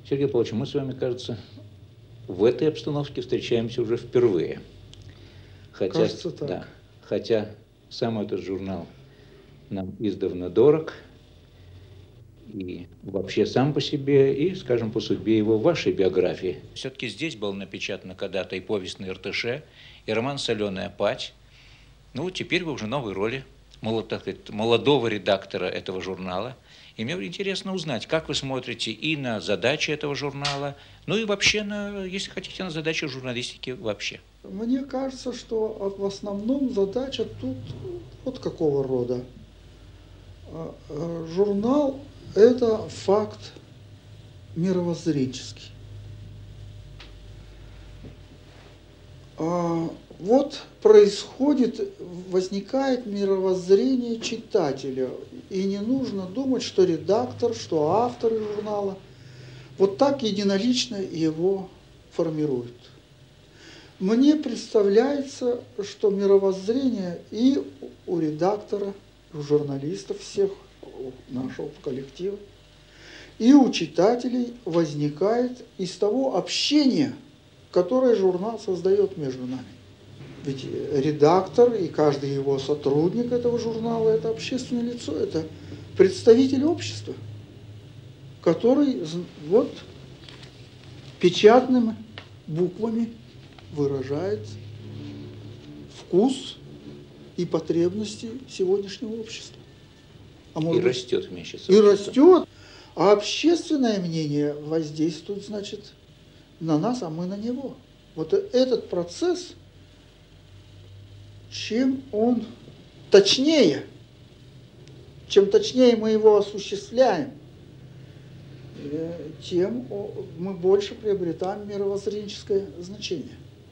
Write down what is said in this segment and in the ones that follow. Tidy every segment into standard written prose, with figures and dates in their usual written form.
Сергей Павлович, мы с вами, кажется, в этой обстановке встречаемся уже впервые. Хотя, кажется, так. Да, хотя сам этот журнал нам издавна дорог, и вообще сам по себе, и, скажем, по судьбе его в вашей биографии. Все-таки здесь было напечатано когда-то и повесть на Иртыше, и роман «Соленая падь». Ну, теперь вы уже в новой роли молодого редактора этого журнала. И мне интересно узнать, как вы смотрите и на задачи этого журнала, ну и вообще, если хотите, на задачи журналистики вообще. Мне кажется, что в основном задача тут вот какого рода. Журнал – это факт мировоззренческий. Вот возникает мировоззрение читателя, и не нужно думать, что редактор, что автор журнала вот так единолично его формируют. Мне представляется, что мировоззрение и у редактора, и у журналистов всех, у нашего коллектива, и у читателей возникает из того общения, которое журнал создает между нами. Ведь редактор и каждый его сотрудник этого журнала – это общественное лицо, это представитель общества, который вот печатными буквами выражает вкус и потребности сегодняшнего общества. И растет вместе с обществом. И растет. А общественное мнение воздействует, значит, на нас, а мы на него. Вот этот процесс, чем точнее мы его осуществляем, тем мы больше приобретаем мировоззренческое значение.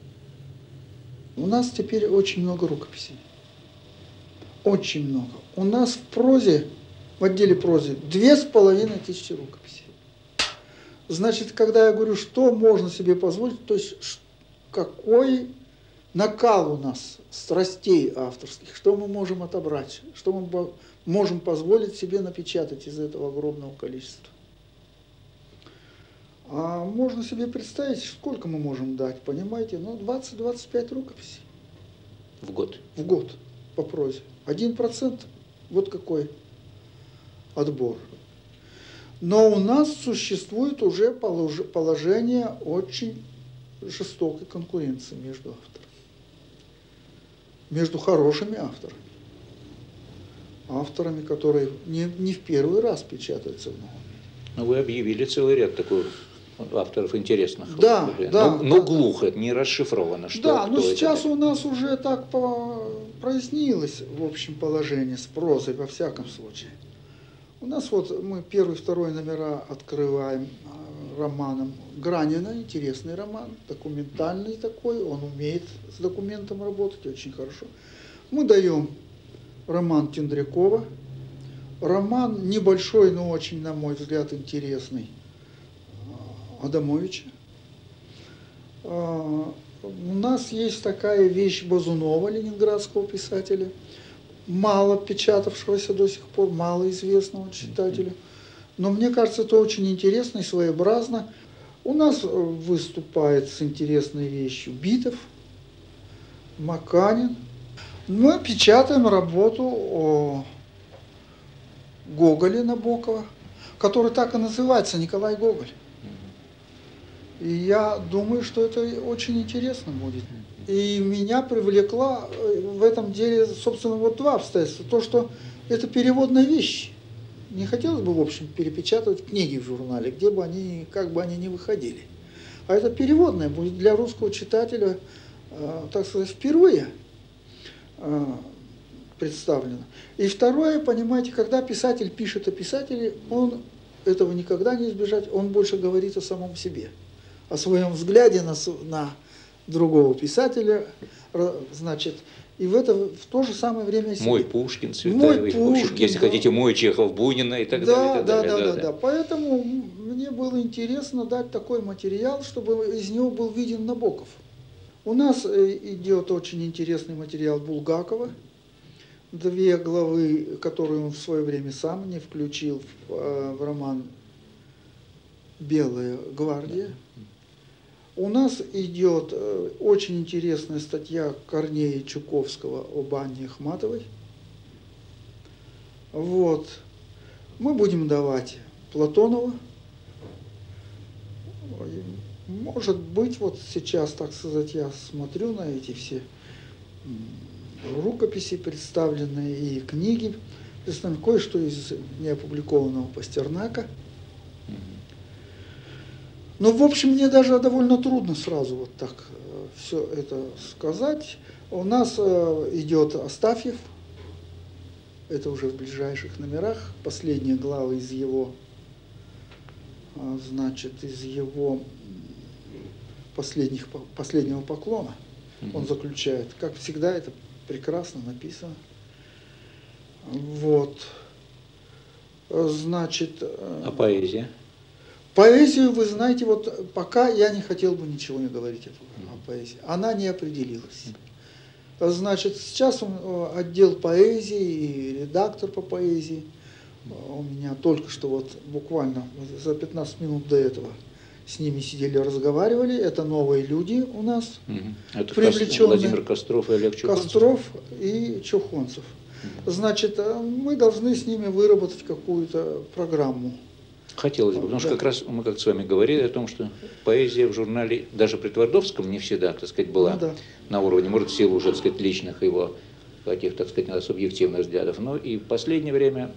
У нас теперь очень много рукописей. Очень много. У нас в прозе, в отделе прозы, 2500 рукописей. Значит, когда я говорю, что можно себе позволить, то есть какой накал у нас страстей авторских, что мы можем отобрать, что мы можем позволить себе напечатать из этого огромного количества. А можно себе представить, сколько мы можем дать, понимаете? 20-25 рукописей. В год? В год по прозе. 1%. Вот какой отбор. Но у нас существует уже положение очень жестокой конкуренции между авторами. Между хорошими авторами. Авторами, которые не в первый раз печатаются в новом мире. Но вы объявили целый ряд таких авторов интересных. Да, да. Но глухо, не расшифровано. Что, да, но сейчас это? У нас уже так прояснилось, в общем, положение с прозой, во всяком случае. У нас вот мы первый, второй номера открываем романом Гранина, интересный роман, документальный такой, он умеет с документом работать очень хорошо. Мы даем роман Тендрякова, роман небольшой, но очень, на мой взгляд, интересный, Адамовича. У нас есть такая вещь Базунова, ленинградского писателя, мало печатавшегося до сих пор, мало известного читателю. Но мне кажется, это очень интересно и своеобразно. У нас выступает с интересной вещью Битов, Маканин. Мы печатаем работу о Гоголе Набокова, который так и называется, Николай Гоголь. И я думаю, что это очень интересно будет. И меня привлекла в этом деле, собственно, вот два обстоятельства. То, что это переводная вещь. Не хотелось бы, в общем, перепечатывать книги в журнале, где бы они, как бы они ни выходили. А это переводное будет для русского читателя, так сказать, впервые представлено. И второе, понимаете, когда писатель пишет о писателе, он этого никогда не избежать, он больше говорит о самом себе, о своем взгляде на другого писателя, значит, и в то же самое время себе. Мой Пушкин, Цветаевой, Пушкин, если хотите, мой Чехов, Бунина и так далее. Да. Поэтому мне было интересно дать такой материал, чтобы из него был виден Набоков. У нас идет очень интересный материал Булгакова, 2 главы, которые он в свое время сам не включил в роман «Белая гвардия». У нас идет очень интересная статья Корнея Чуковского об Анне Ахматовой. Вот. Мы будем давать Платонова. Может быть, вот сейчас, так сказать, я смотрю на эти все рукописи представленные и книги, представленные, кое-что из неопубликованного Пастернака. Но, в общем, мне даже довольно трудно сразу вот так все это сказать. У нас идет Астафьев, это уже в ближайших номерах, последние главы из его, значит, из его последнего поклона. Он заключает, как всегда, это прекрасно написано. Вот. Значит... А поэзия? Поэзию, вы знаете, вот пока я не хотел бы ничего не говорить о поэзии. Она не определилась. Значит, сейчас отдел поэзии и редактор по поэзии. У меня только что вот буквально за 15 минут до этого с ними сидели, разговаривали. Это новые люди у нас. Это привлеченные. Владимир Костров и Олег Чухонцев. Костров и Чухонцев. Значит, мы должны с ними выработать какую-то программу. Хотелось бы, потому что как раз мы как с вами говорили о том, что поэзия в журнале, даже при Твардовском, не всегда, так сказать, была на уровне, может, в силу уже, так сказать, личных его каких-то, так сказать, субъективных взглядов. Но и в последнее время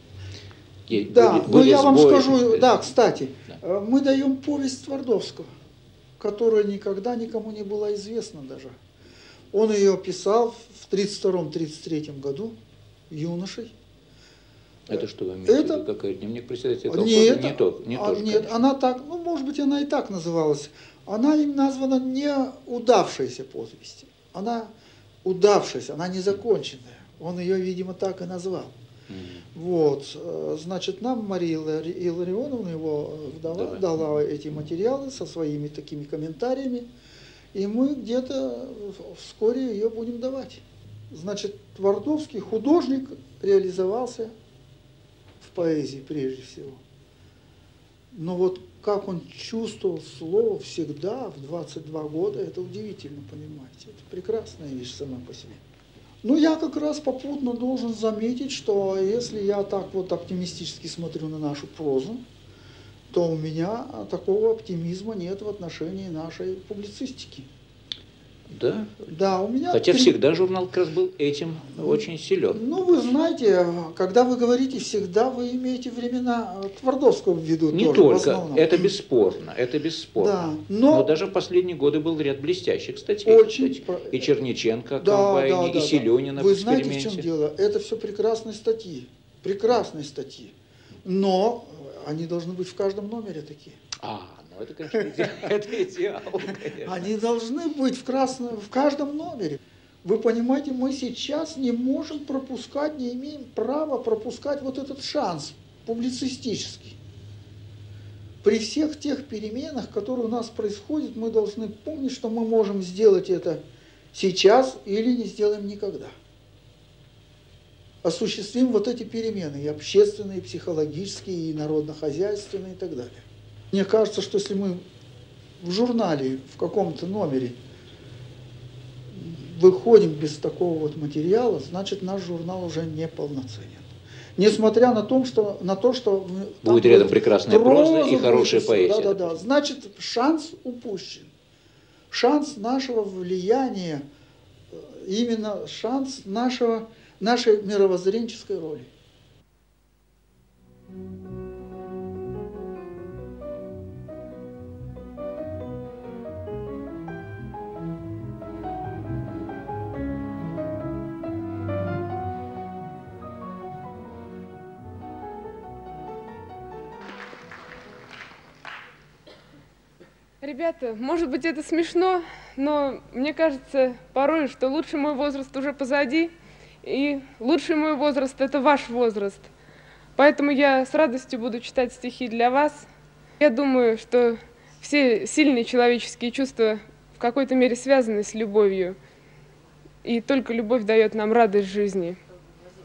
были я вам скажу, кстати, мы даем повесть Твардовского, которая никогда никому не была известна даже. Он ее писал в 1932-1933 году юношей. Это что вы имеете в виду? Какой дневник председателя колхоза? Нет, не то, нет, она так, ну, может быть, она и так называлась. Она им названа неудавшаяся повесть. Она удавшаяся, она незаконченная. Он ее, видимо, так и назвал. Вот, значит, нам Мария Илларионовна, его вдова, дала эти материалы со своими такими комментариями, и мы где-то вскоре ее будем давать. Значит, Твардовский художник реализовался в поэзии прежде всего. Но вот как он чувствовал слово всегда в 22 года, это удивительно, понимаете. Это прекрасная вещь сама по себе. Ну, я как раз попутно должен заметить, что если я так вот оптимистически смотрю на нашу прозу, то у меня такого оптимизма нет в отношении нашей публицистики. Да? Да, у меня... Хотя всегда журнал как раз был этим очень силен. Ну, вы знаете, когда вы говорите «всегда», вы имеете времена Твардовского в виду. Не тоже, только, это бесспорно, это бесспорно. Да, но даже в последние годы был ряд блестящих статей. Очень... Кстати. И Черниченко о комбайне, и Селенина Вы в эксперименте. знаете, в чем дело? Это все прекрасные статьи, но они должны быть в каждом номере такие. Ну это, конечно, это идеал. Конечно. Они должны быть в каждом номере. Вы понимаете, мы сейчас не можем пропускать, не имеем права пропускать вот этот шанс публицистический. При всех тех переменах, которые у нас происходят, мы должны помнить, что мы можем сделать это сейчас или не сделаем никогда. Осуществим вот эти перемены, и общественные, и психологические, и народно-хозяйственные, и так далее. Мне кажется, что если мы в журнале, в каком-то номере выходим без такого вот материала, значит, наш журнал уже не полноценен. Несмотря на то, что будет рядом прекрасная проза и хорошая поэзия. Да. Значит, шанс упущен. Шанс нашего влияния, именно шанс нашей мировоззренческой роли. Ребята, может быть, это смешно, но мне кажется порой, что лучший мой возраст уже позади, и лучший мой возраст – это ваш возраст. Поэтому я с радостью буду читать стихи для вас. Я думаю, что все сильные человеческие чувства в какой-то мере связаны с любовью, и только любовь дает нам радость жизни.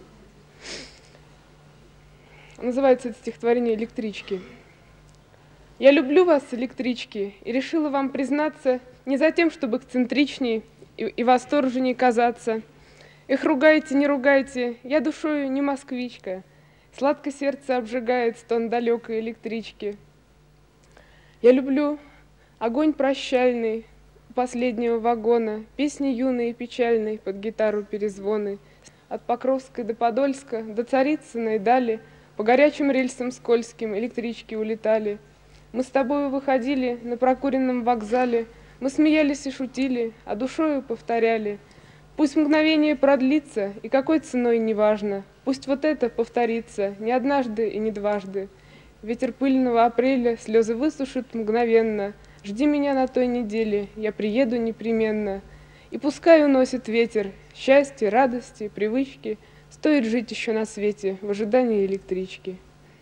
Называется это стихотворение «Электрички». Я люблю вас, электрички, и решила вам признаться не за тем, чтобы эксцентричней и восторженней казаться. Эх, ругайте, не ругайте, я душою не москвичка, сладко сердце обжигает стон далекой электрички. Я люблю огонь прощальный у последнего вагона, песни юные и печальные под гитару перезвоны. От Покровской до Подольска, до Царицыной дали, по горячим рельсам скользким электрички улетали. Мы с тобою выходили на прокуренном вокзале, мы смеялись и шутили, а душою повторяли. Пусть мгновение продлится, и какой ценой неважно, пусть вот это повторится не однажды и не дважды. Ветер пыльного апреля слезы высушит мгновенно. Жди меня на той неделе, я приеду непременно. И пускай уносит ветер счастье, радости, привычки. Стоит жить еще на свете в ожидании электрички.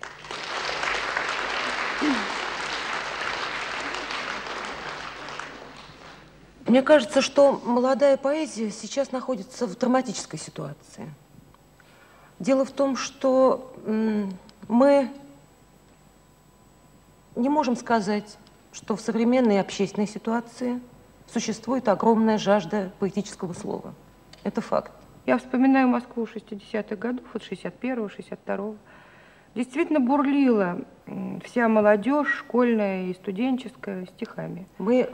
Мне кажется, что молодая поэзия сейчас находится в драматической ситуации. Дело в том, что мы не можем сказать, что в современной общественной ситуации существует огромная жажда поэтического слова. Это факт. Я вспоминаю Москву 60-х годов, от 61-го, 62-го. Действительно бурлила вся молодежь, школьная и студенческая, стихами. Мы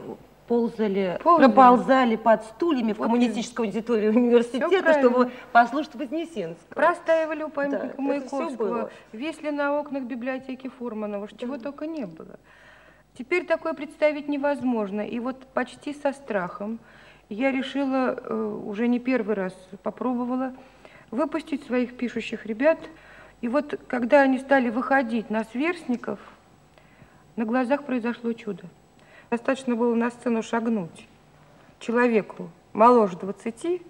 проползали под стульями в коммунистическом аудитории университета, чтобы послушать Вознесенского. Простаивали у памятника Да, Маяковского, весли на окнах библиотеки Фурманова, чего только не было. Теперь такое представить невозможно. И вот почти со страхом я решила, уже не первый раз попробовала, выпустить своих пишущих ребят. И вот когда они стали выходить на сверстников, на глазах произошло чудо. Достаточно было на сцену шагнуть человеку моложе 20,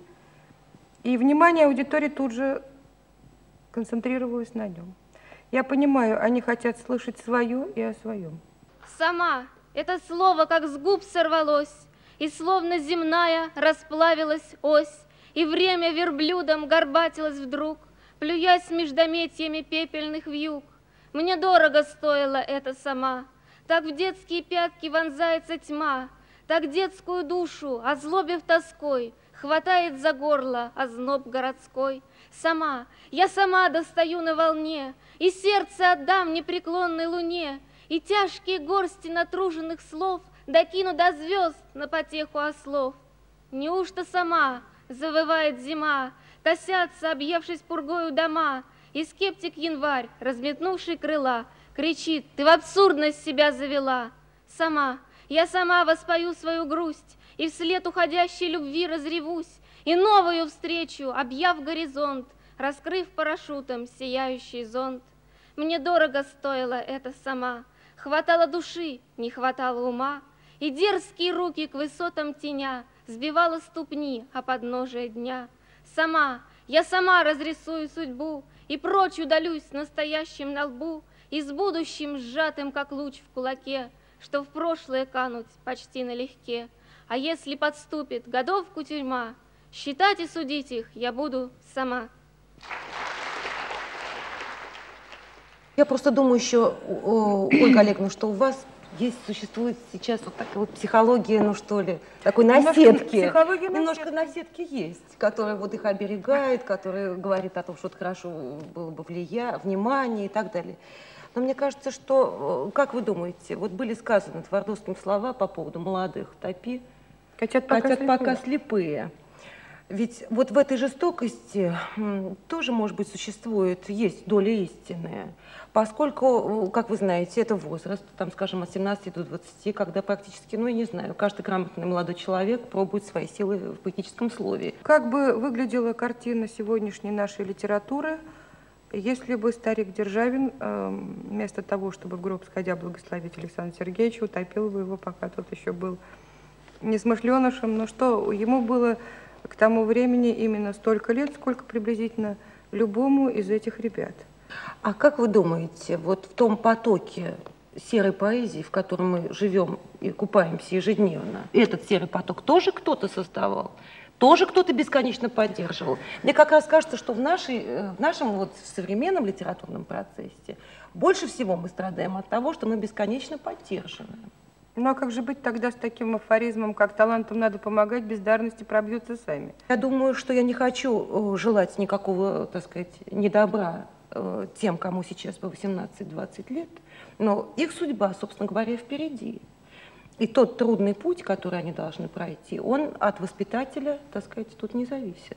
и внимание аудитории тут же концентрировалось на нем. Я понимаю, они хотят слышать свое и о своем. Сама это слово как с губ сорвалось, и словно земная расплавилась ось, и время верблюдом горбатилось вдруг, плюясь междометиями пепельных вьюг. Мне дорого стоило это сама. Так в детские пятки вонзается тьма, так детскую душу, озлобив тоской, хватает за горло озноб городской. Сама, я сама достаю на волне, и сердце отдам непреклонной луне, и тяжкие горсти натруженных слов докину до звезд на потеху ослов. Неужто сама завывает зима, косятся, объевшись пургою дома, и скептик январь, разметнувший крыла, кричит: ты в абсурдность себя завела. Сама, я сама воспою свою грусть, и вслед уходящей любви разревусь, и новую встречу, объяв горизонт, раскрыв парашютом сияющий зонт. Мне дорого стоило это сама, хватало души, не хватало ума, и дерзкие руки к высотам теня сбивала ступни о подножие дня. Сама, я сама разрисую судьбу, и прочь удалюсь настоящим на лбу, и с будущим сжатым, как луч в кулаке, что в прошлое кануть почти налегке. А если подступит годовку тюрьма, считать и судить их я буду сама. Я просто думаю еще, Ольга Олеговна, что у вас существует сейчас вот такая вот психология, ну что ли, такой наседки. Немножко наседки есть, которая вот их оберегает, которая говорит о том, что это хорошо было бы внимание и так далее. Но мне кажется, что, как вы думаете, вот были сказаны Твардовским слова по поводу молодых: топи, хотят пока слепые. Ведь вот в этой жестокости тоже, может быть, есть доля истины, поскольку, как вы знаете, это возраст, там, скажем, от 17 до 20, когда практически, ну, я не знаю, каждый грамотный молодой человек пробует свои силы в поэтическом слове. Как бы выглядела картина сегодняшней нашей литературы, если бы старик Державин, вместо того, чтобы в гроб сходя благословить Александра Сергеевича, утопил бы его, пока тот еще был несмышленышем, но что ему было к тому времени именно столько лет, сколько приблизительно любому из этих ребят. А как вы думаете, вот в том потоке серой поэзии, в котором мы живем и купаемся ежедневно, этот серый поток тоже кто-то создавал? тоже кто-то бесконечно поддерживал. Мне как раз кажется, что в нашем вот современном литературном процессе больше всего мы страдаем от того, что мы бесконечно поддерживаем. Ну а как же быть тогда с таким афоризмом, как талантам надо помогать, бездарности пробьются сами? Я думаю, что я не хочу желать никакого, так сказать, недобра тем, кому сейчас по 18-20 лет, но их судьба, собственно говоря, впереди. И тот трудный путь, который они должны пройти, он от воспитателя, так сказать, тут не зависит.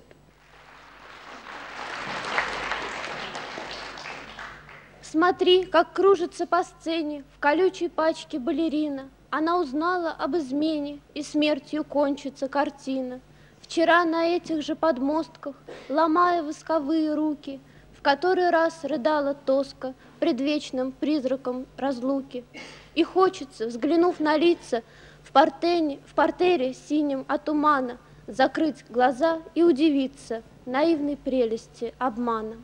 Смотри, как кружится по сцене в колючей пачке балерина. Она узнала об измене, и смертью кончится картина. Вчера на этих же подмостках, ломая восковые руки, в который раз рыдала тоска пред вечным призраком разлуки. И хочется, взглянув на лица, в портере синим от тумана, закрыть глаза и удивиться наивной прелести обмана.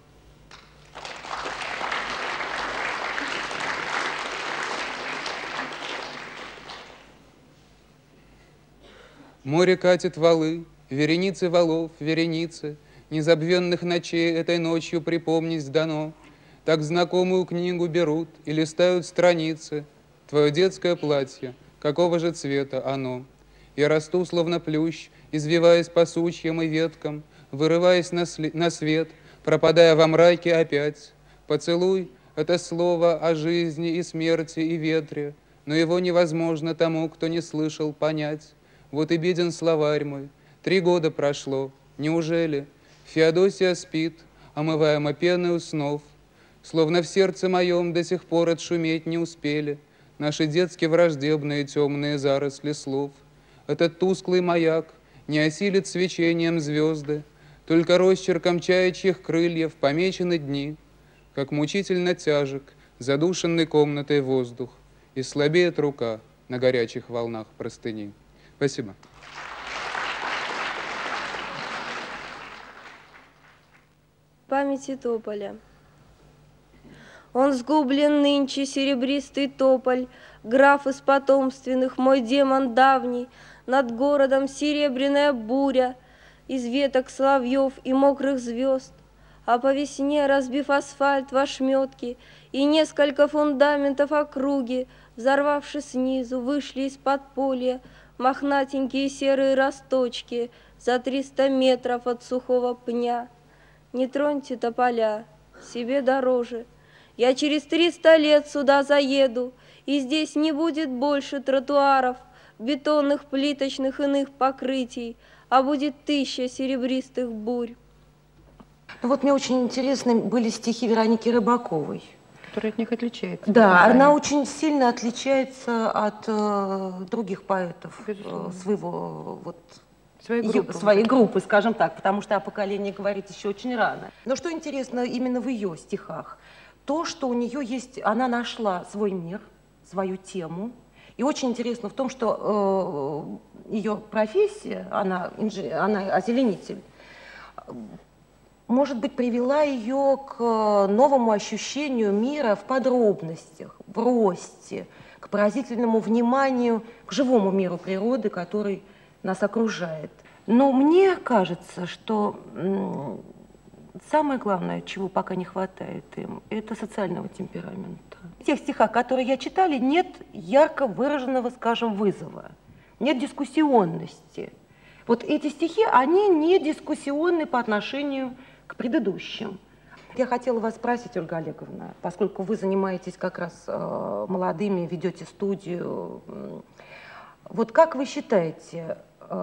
Море катит валы, вереницы валов, вереницы, незабвенных ночей этой ночью припомнить дано. Так знакомую книгу берут и листают страницы. Твое детское платье, какого же цвета оно? Я расту, словно плющ, извиваясь по сучьям и веткам, вырываясь на свет, пропадая во мраке опять. Поцелуй — это слово о жизни и смерти и ветре, но его невозможно тому, кто не слышал, понять. Вот и беден словарь мой, 3 года прошло, неужели? Феодосия спит, омываема пеной снов, словно в сердце моем до сих пор отшуметь не успели наши детски враждебные темные заросли слов. Этот тусклый маяк не осилит свечением звезды, только росчерком чаячьих крыльев помечены дни, как мучительно тяжек задушенный комнатой воздух, и слабеет рука на горячих волнах простыни. Спасибо. Памяти тополя. Он сгублен нынче, серебристый тополь, граф из потомственных, мой демон давний, над городом серебряная буря, из веток соловьев и мокрых звезд, а по весне, разбив асфальт в ошметки, и несколько фундаментов округи, взорвавшись снизу, вышли из подполья мохнатенькие серые росточки за 300 метров от сухого пня. Не троньте тополя, себе дороже. Я через 300 лет сюда заеду, и здесь не будет больше тротуаров, бетонных, плиточных, иных покрытий, а будет 1000 серебристых бурь. Ну вот мне очень интересны были стихи Вероники Рыбаковой. Которая от них отличается. Да, она очень сильно отличается от других поэтов своей группы, скажем так, потому что о поколении говорить еще очень рано. Но что интересно именно в ее стихах? То, что у нее есть, она нашла свой мир, свою тему. И очень интересно в том, что ее профессия, она озеленитель, может быть, привела ее к новому ощущению мира в подробностях, в росте, к поразительному вниманию к живому миру природы, который нас окружает. Но мне кажется, что самое главное, чего пока не хватает им, это социального темперамента. В тех стихах, которые я читала, нет ярко выраженного, скажем, вызова, нет дискуссионности. Вот эти стихи, они не дискуссионны по отношению к предыдущим. Я хотела вас спросить, Ольга Олеговна, поскольку вы занимаетесь как раз молодыми, ведете студию, вот как вы считаете,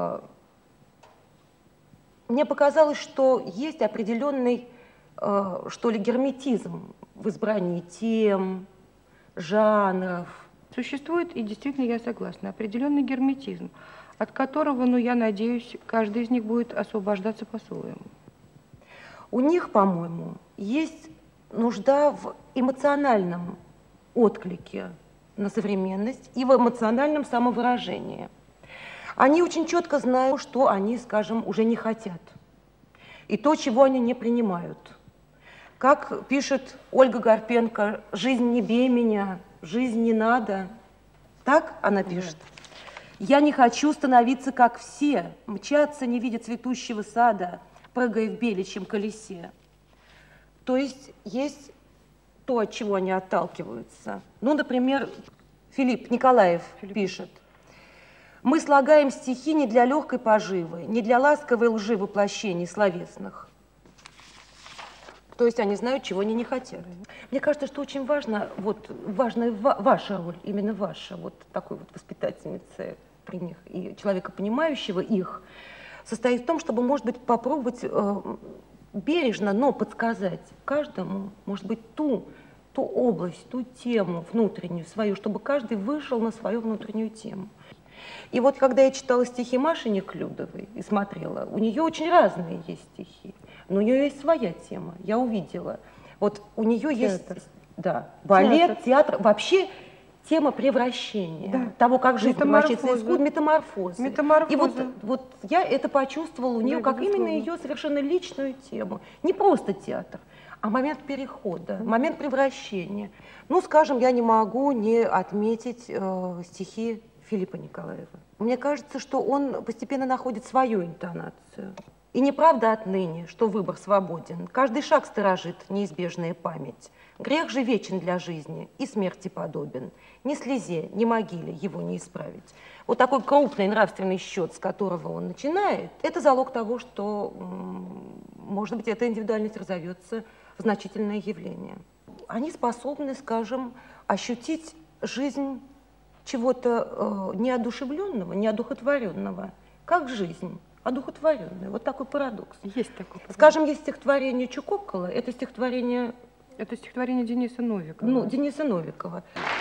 мне показалось, что есть определенный, что ли, герметизм в избрании тем, жанров. Существует, и действительно я согласна, определенный герметизм, от которого, ну, я надеюсь, каждый из них будет освобождаться по-своему. У них, по-моему, есть нужда в эмоциональном отклике на современность и в эмоциональном самовыражении. Они очень четко знают, что они, скажем, уже не хотят, и то, чего они не принимают. Как пишет Ольга Гарпенко, «Жизнь, не бей меня, жизнь не надо». Так она пишет. Я не хочу становиться, как все, мчаться, не видя цветущего сада, прыгая в беличьем колесе. То есть то, от чего они отталкиваются. Ну, например, Филипп Николаев пишет: «Мы слагаем стихи не для легкой поживы, не для ласковой лжи воплощений словесных». То есть они знают, чего они не хотят. Мне кажется, что очень важна ваша роль, именно ваша, вот такой вот воспитательницы при них и человека, понимающего их, состоит в том, чтобы, может быть, попробовать бережно, но подсказать каждому, может быть, ту область, ту тему внутреннюю свою, чтобы каждый вышел на свою внутреннюю тему. И вот когда я читала стихи Маши Неклюдовой и смотрела, у нее очень разные есть стихи, но у нее есть своя тема, я увидела. Вот у нее есть, да, балет, театр, вообще тема превращения, да, того, как жизнь превращается в искусство, метаморфозы. И вот я это почувствовала у нее, как именно ее совершенно личную тему. Не просто театр, а момент перехода, момент превращения. Ну, скажем, я не могу не отметить стихи Филиппа Николаева. Мне кажется, что он постепенно находит свою интонацию. И неправда отныне, что выбор свободен. Каждый шаг сторожит неизбежная память. Грех же вечен для жизни и смерти подобен. Ни слезе, ни могиле его не исправить. Вот такой крупный нравственный счет, с которого он начинает, это залог того, что, может быть, эта индивидуальность разовьется в значительное явление. Они способны, скажем, ощутить жизнь чего-то неодушевленного, неодухотворенного, как жизнь, одухотворенная. Вот такой парадокс. Есть такой парадокс. Скажем, есть стихотворение Чукокола, это стихотворение Дениса Новикова. Ну, Дениса Новикова.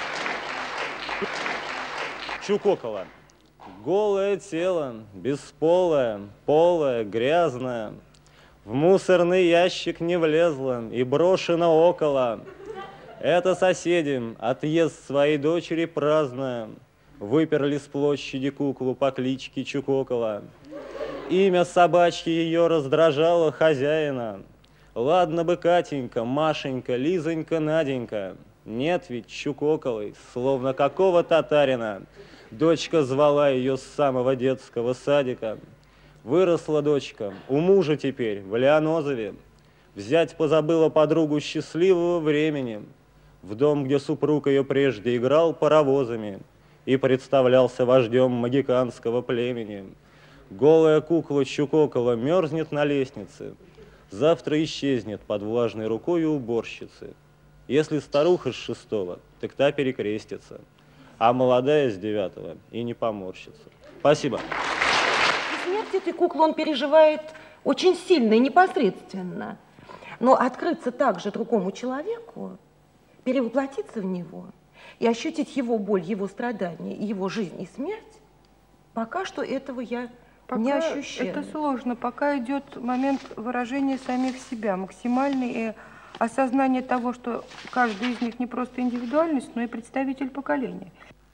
Чукокола. Голое тело, бесполое, полое, грязное, в мусорный ящик не влезло и брошено около. Это соседи, отъезд своей дочери праздная, выперли с площади куклу по кличке Чукокола. Имя собачки ее раздражало хозяина. Ладно бы Катенька, Машенька, Лизонька, Наденька. Нет ведь Чукоколой, словно какого татарина. Дочка звала ее с самого детского садика. Выросла дочка, у мужа теперь, в Лианозове. Взять позабыла подругу счастливого времени. В дом, где супруг ее прежде играл паровозами и представлялся вождем магиканского племени. Голая кукла Чукокола мерзнет на лестнице. Завтра исчезнет под влажной рукой уборщицы. Если старуха с 6-го, так та перекрестится, а молодая с 9-го и не поморщится. Спасибо. И смерть этой куклы он переживает очень сильно и непосредственно. Но открыться также другому человеку, перевоплотиться в него и ощутить его боль, его страдания, его жизнь и смерть, пока что этого я не ощущаю. Это сложно, пока идет момент выражения самих себя, максимальное осознание того, что каждый из них не просто индивидуальность, но и представитель поколения.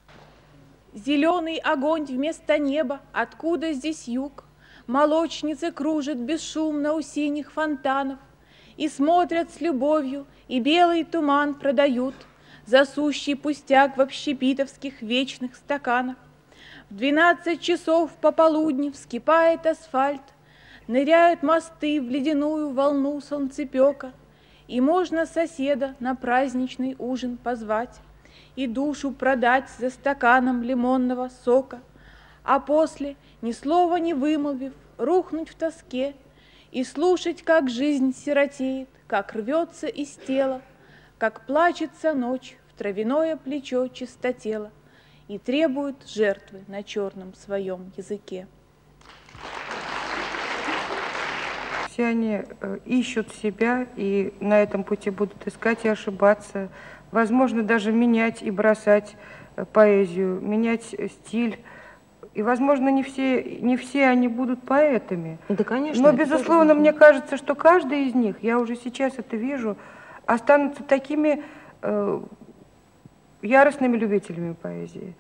Зеленый огонь вместо неба, откуда здесь юг? Молочницы кружат бесшумно у синих фонтанов и смотрят с любовью, и белый туман продают за сущий пустяк в общепитовских вечных стаканах. В 12 часов пополудни вскипает асфальт, ныряют мосты в ледяную волну солнцепека, и можно соседа на праздничный ужин позвать и душу продать за стаканом лимонного сока, а после, ни слова не вымолвив, рухнуть в тоске и слушать, как жизнь сиротеет, как рвется из тела, как плачется ночь в травяное плечо чистотела и требует жертвы на черном своем языке. Все они ищут себя и на этом пути будут искать и ошибаться, возможно, даже менять и бросать поэзию, менять стиль. И, возможно, не все они будут поэтами. Да, конечно. Но, безусловно, мне кажется, что каждый из них, я уже сейчас это вижу, останутся такими яростными любителями поэзии.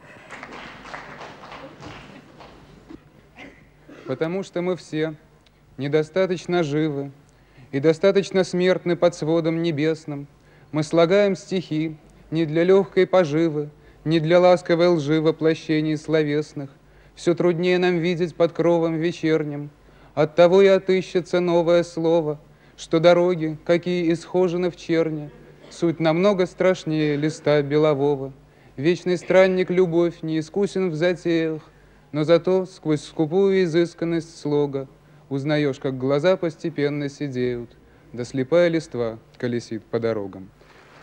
Потому что мы все недостаточно живы и достаточно смертны под сводом небесным. Мы слагаем стихи не для легкой поживы, не для ласковой лжи воплощений словесных. все труднее нам видеть под кровом вечерним. Оттого и отыщется новое слово, что дороги, какие исхожены в черне, суть намного страшнее листа белового. Вечный странник любовь не искусен в затеях, но зато сквозь скупую изысканность слога узнаешь, как глаза постепенно седеют, да слепая листва колесит по дорогам.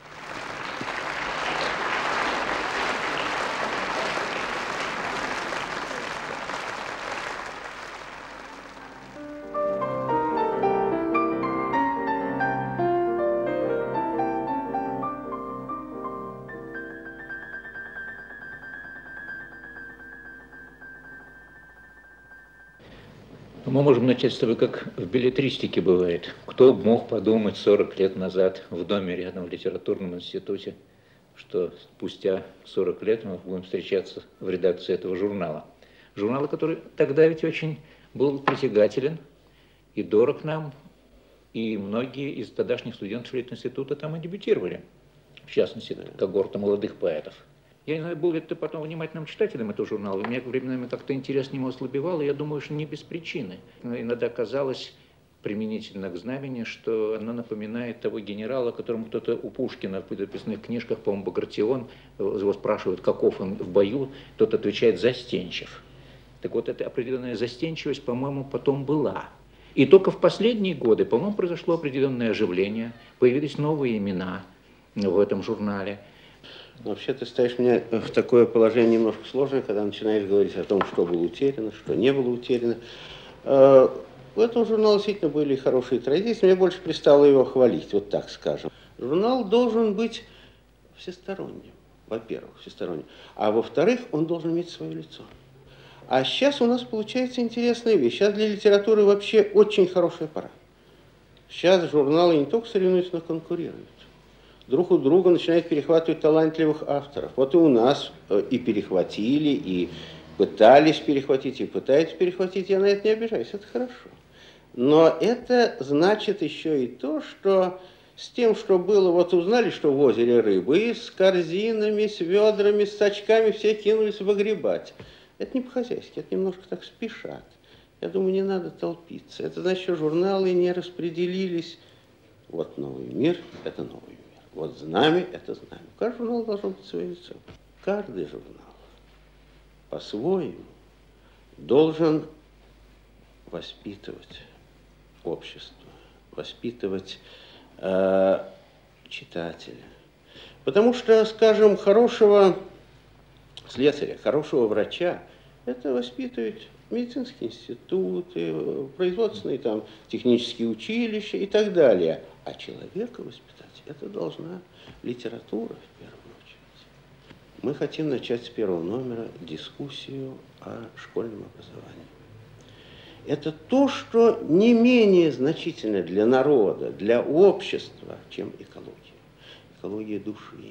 Мы можем начать с того, как в беллетристике бывает. Кто мог подумать 40 лет назад в доме рядом в литературном институте, что спустя 40 лет мы будем встречаться в редакции этого журнала. Журнала, который тогда ведь очень был притягателен и дорог нам, и многие из тогдашних студентов института там и дебютировали, в частности, когорта молодых поэтов. Я не знаю, был ли ты потом внимательным читателем этого журнала. У меня временами как-то интерес к нему ослабевал, и я думаю, что не без причины. Иногда казалось, применительно к знамени, что оно напоминает того генерала, которому кто-то у Пушкина в записных книжках, по-моему, Багратион, его спрашивают, каков он в бою, тот отвечает «застенчив». Так вот, эта определенная застенчивость, по-моему, потом была. И только в последние годы, по-моему, произошло определенное оживление, появились новые имена в этом журнале. Вообще ты ставишь меня в такое положение немножко сложное, когда начинаешь говорить о том, что было утеряно, что не было утеряно. В этом журнале действительно были хорошие традиции, мне больше пристало его хвалить, вот так скажем. Журнал должен быть всесторонним, во-первых, всесторонним, а во-вторых, он должен иметь свое лицо. А сейчас у нас получается интересная вещь. Сейчас для литературы вообще очень хорошая пора. Сейчас журналы не только соревнуются, но конкурируют. Друг у друга начинают перехватывать талантливых авторов. Вот и у нас и перехватили, и пытались перехватить, и пытаются перехватить. Я на это не обижаюсь, это хорошо. Но это значит еще и то, что с тем, что было, вот узнали, что в озере рыбы, и с корзинами, с ведрами, с сачками все кинулись выгребать. Это не по-хозяйски, это немножко так спешат. Я думаю, не надо толпиться. Это значит, что журналы не распределились. Вот новый мир – это новый мир. Вот знамя – это знамя. Каждый журнал должен быть свое лицо. Каждый журнал по-своему должен воспитывать общество, воспитывать читателя. Потому что, скажем, хорошего слесаря, хорошего врача – это воспитывает медицинские институты, производственные там, технические училища и так далее. А человека воспитать – это должна литература в первую очередь. Мы хотим начать с первого номера дискуссию о школьном образовании. Это то, что не менее значительно для народа, для общества, чем экология. Экология души.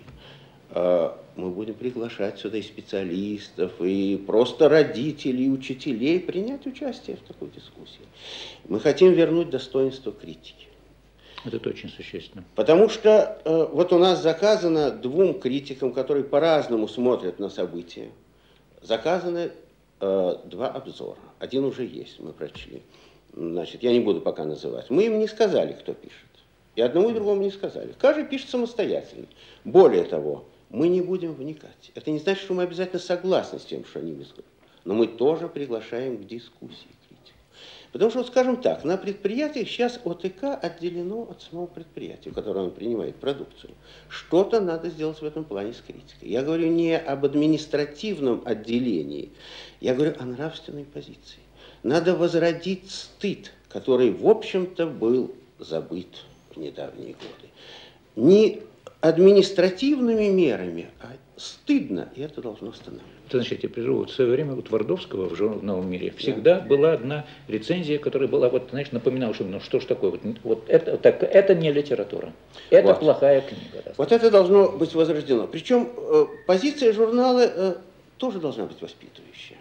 Мы будем приглашать сюда и специалистов, и просто родителей, и учителей принять участие в такой дискуссии. Мы хотим вернуть достоинство критики. Это очень существенно. Потому что вот у нас заказано двум критикам, которые по-разному смотрят на события, заказаны два обзора. Один уже есть, мы прочли. Значит, я не буду пока называть. Мы им не сказали, кто пишет. И одному и другому не сказали. Каждый пишет самостоятельно. Более того, мы не будем вникать. Это не значит, что мы обязательно согласны с тем, что они высказали. Но мы тоже приглашаем к дискуссии критику. Потому что, вот скажем так, на предприятиях сейчас ОТК отделено от самого предприятия, которое он принимает продукцию. Что-то надо сделать в этом плане с критикой. Я говорю не об административном отделении, я говорю о нравственной позиции. Надо возродить стыд, который, в общем-то, был забыт в недавние годы. Не административными мерами, а стыдно, и это должно останавливаться. Это значит, я приживу, в свое время у Твардовского в «Новом мире» всегда была одна рецензия, которая была, вот, знаешь, напоминала, что ну что ж такое, вот это не литература, это вот плохая книга. Вот это должно быть возрождено. Причем позиция журнала тоже должна быть воспитывающая.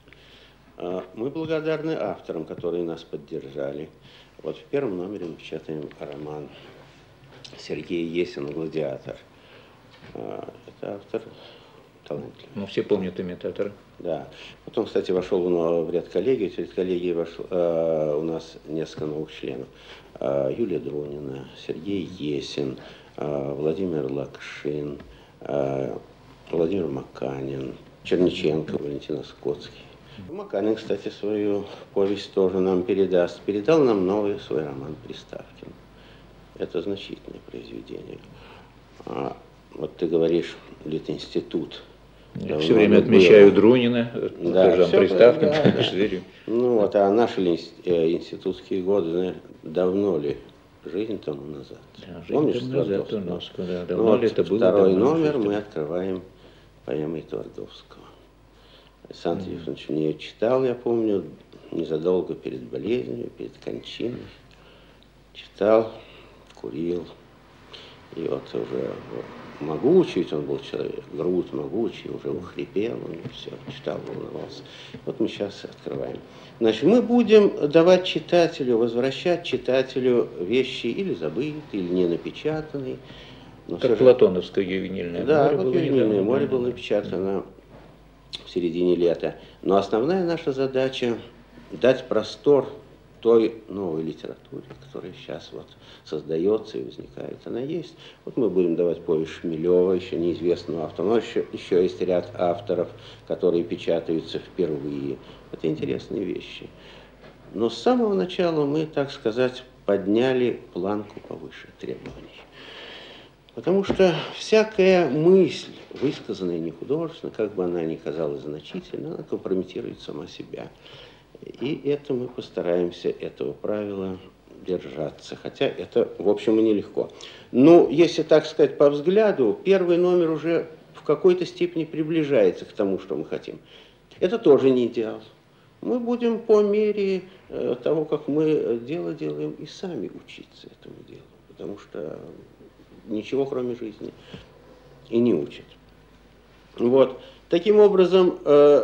Мы благодарны авторам, которые нас поддержали. Вот в первом номере мы печатаем роман Сергея Есина «Гладиатор». Это автор талантливый. Ну, все помнят имитатора. Да. Потом, кстати, вошел в ряд коллегий. В ряд коллегии у нас несколько новых членов. Юлия Дронина, Сергей Есин, Владимир Лакшин, Владимир Маканин, Черниченко, Валентина Скотский. Маканин, кстати, свою повесть тоже нам передаст. Передал нам новый свой роман «Приставкин». Это значительное произведение. Вот ты говоришь, Литинститут. Я все время отмечаю Друнина, Приставкин. Да. Ну вот, а наши институтские годы, знаешь, давно ли? Жизнь тому назад. Да, помнишь, Твардовского? Да, давно вот ли это было? Второй номер мы открываем поэмой Твардовского. Александр Ефимович мне ее читал, я помню, незадолго перед болезнью, перед кончиной. Читал, курил. И вот уже могучий он был человек, грудь могучий, уже ухрипел, он все читал, волновался. Вот мы сейчас открываем. Значит, мы будем давать читателю, возвращать читателю вещи или забытые, или не напечатанные. Как Платоновское ювенильное море. Да, вот ювенильное море было напечатано в середине лета. Но основная наша задача – дать простор той новой литературе, которая сейчас вот создается и возникает. Она есть. Вот мы будем давать повесть Шмелева, еще неизвестного автора. Но еще есть ряд авторов, которые печатаются впервые. Это интересные вещи. Но с самого начала мы, так сказать, подняли планку повыше требований. Потому что всякая мысль, высказанная не художественно, как бы она ни казалась значительной, она компрометирует сама себя. И это мы постараемся этого правила держаться. Хотя это, в общем, и нелегко. Но, если так сказать, по взгляду, первый номер уже в какой-то степени приближается к тому, что мы хотим. Это тоже не идеал. Мы будем по мере того, как мы дело делаем, и сами учиться этому делу. Потому что ничего, кроме жизни, и не учат. Вот. Таким образом,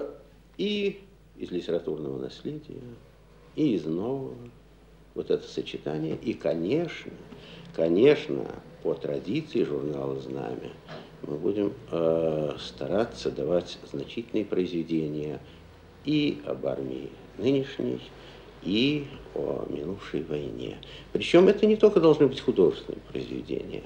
и из литературного наследия, и из нового, вот это сочетание. И, конечно, по традиции журнала «Знамя» мы будем стараться давать значительные произведения и об армии нынешней, и о минувшей войне. Причем это не только должны быть художественные произведения,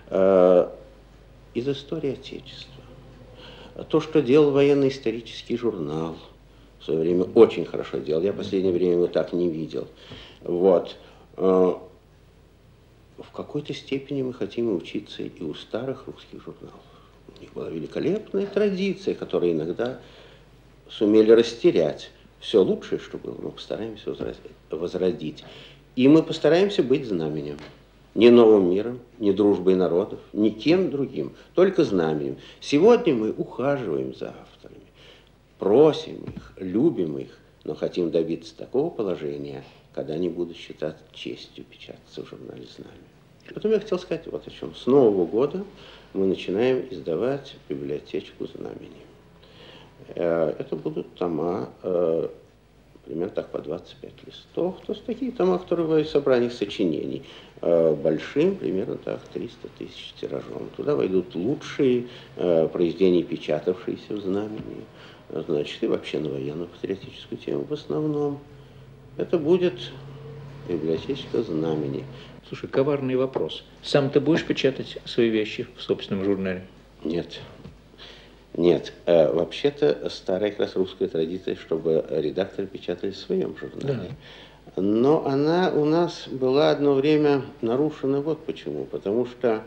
из истории Отечества. То, что делал военно-исторический журнал, в свое время очень хорошо делал. Я в последнее время его так не видел. Вот. В какой-то степени мы хотим учиться и у старых русских журналов. У них была великолепная традиция, которую иногда сумели растерять. Все лучшее, что было, мы постараемся возродить. И мы постараемся быть знаменем. Не новым миром, не дружбой народов, ни кем другим, только знаменем. Сегодня мы ухаживаем за авторами, просим их, любим их, но хотим добиться такого положения, когда они будут считать честью печататься в журнале «Знамя». Потом я хотел сказать вот о чем. С Нового года мы начинаем издавать библиотечку «Знамени». Это будут тома, примерно так, по 25 листов. То есть такие тома, которые в собрании сочинений. Большим, примерно так, 300 тысяч тиражом. Туда войдут лучшие произведения, печатавшиеся в «Знамени». Значит, и вообще на военно-патриотическую тему в основном. Это будет библиотечка «Знамени». Слушай, коварный вопрос. Сам ты будешь печатать свои вещи в собственном журнале? Нет. Нет. Вообще-то старая как раз русская традиция, чтобы редакторы печатали в своем журнале. Да. Но она у нас была одно время нарушена вот почему. Потому что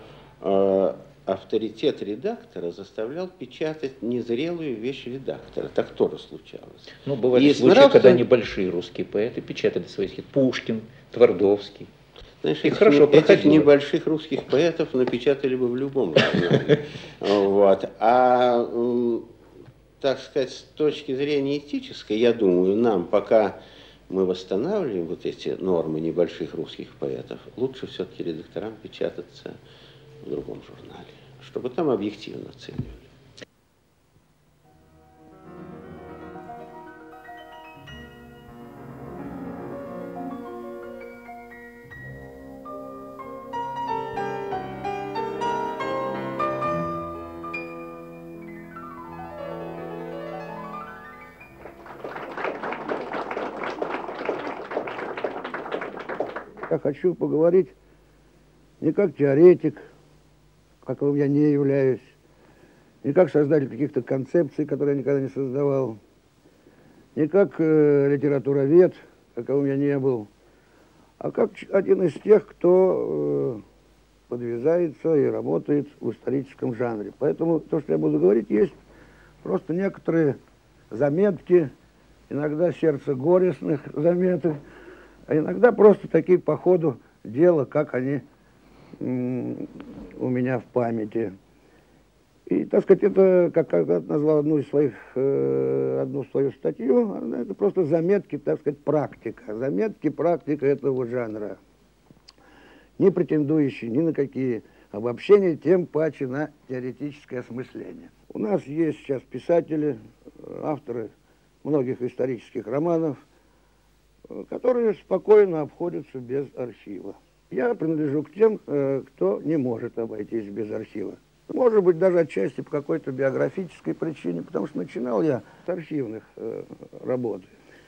авторитет редактора заставлял печатать незрелую вещь редактора. Так тоже случалось. Ну, бывали случаи, когда небольшие русские поэты печатали свои стихи. Пушкин, Твардовский. Знаешь, этих небольших русских поэтов напечатали бы в любом журнале. Вот. А, так сказать, с точки зрения этической, я думаю, нам, пока мы восстанавливаем вот эти нормы небольших русских поэтов, лучше все-таки редакторам печататься в другом журнале, чтобы там объективно оценивали. я хочу поговорить не как теоретик, каковым я не являюсь, не как создатель каких-то концепций, которые я никогда не создавал, не как литературовед, каковым я не был, а как один из тех, кто подвязается и работает в историческом жанре. Поэтому то, что я буду говорить, есть просто некоторые заметки, иногда сердце горестных заметок, а иногда просто такие по ходу дела, как они у меня в памяти. И, так сказать, это, как когда-то назвал одну свою статью, это просто заметки, так сказать, практика. Заметки, практика этого жанра, не претендующие ни на какие обобщения, тем паче на теоретическое осмысление. У нас есть сейчас писатели, авторы многих исторических романов, которые спокойно обходятся без архива. Я принадлежу к тем, кто не может обойтись без архива. Может быть, даже отчасти по какой-то биографической причине, потому что начинал я с архивных работ.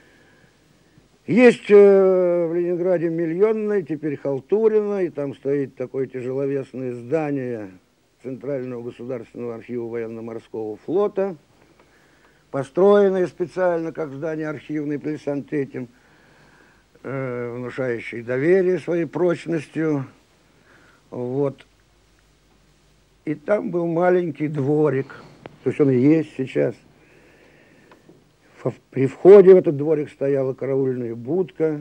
Есть в Ленинграде Миллионное, теперь Халтурина, и там стоит такое тяжеловесное здание Центрального государственного архива военно-морского флота, построенное специально как здание архивное при Сан-Тетем, внушающее доверие своей прочностью. Вот. И там был маленький дворик, то есть он и есть сейчас. При входе в этот дворик стояла караульная будка,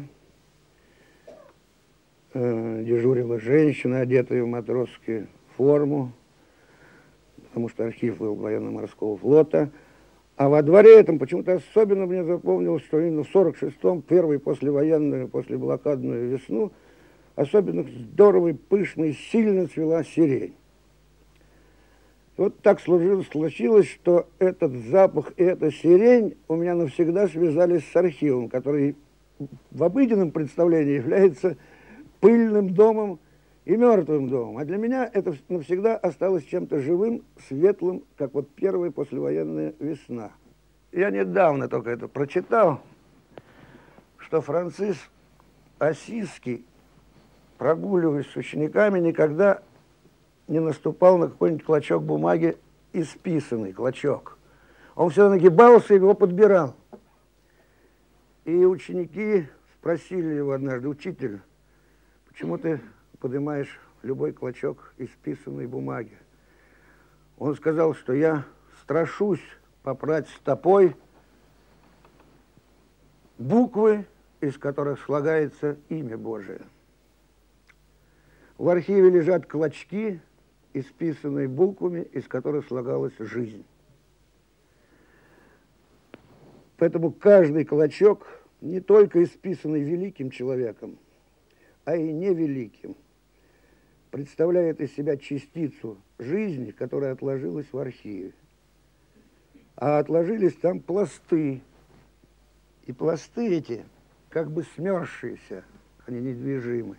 дежурила женщина, одетая в матросскую форму, потому что архив был военно-морского флота. А во дворе этом почему-то особенно мне запомнилось, что именно в 46-м, первую послевоенную, послеблокадную весну, особенно здорово и пышно и сильно цвела сирень. Вот так случилось, что этот запах и эта сирень у меня навсегда связались с архивом, который в обыденном представлении является пыльным домом и мертвым домом. А для меня это навсегда осталось чем-то живым, светлым, как вот первая послевоенная весна. Я недавно только это прочитал, что Франциск Ассизский, прогуливаясь с учениками, никогда не наступал на какой-нибудь клочок бумаги, исписанный клочок. Он всегда нагибался и его подбирал. И ученики спросили его однажды: учитель, почему ты поднимаешь любой клочок исписанной бумаги? Он сказал, что я страшусь попрать стопой буквы, из которых слагается имя Божие. В архиве лежат клочки, исписанные буквами, из которых слагалась жизнь. Поэтому каждый клочок, не только исписанный великим человеком, а и невеликим, представляет из себя частицу жизни, которая отложилась в архиве. А отложились там пласты. И пласты эти, как бы смерзшиеся, они недвижимы.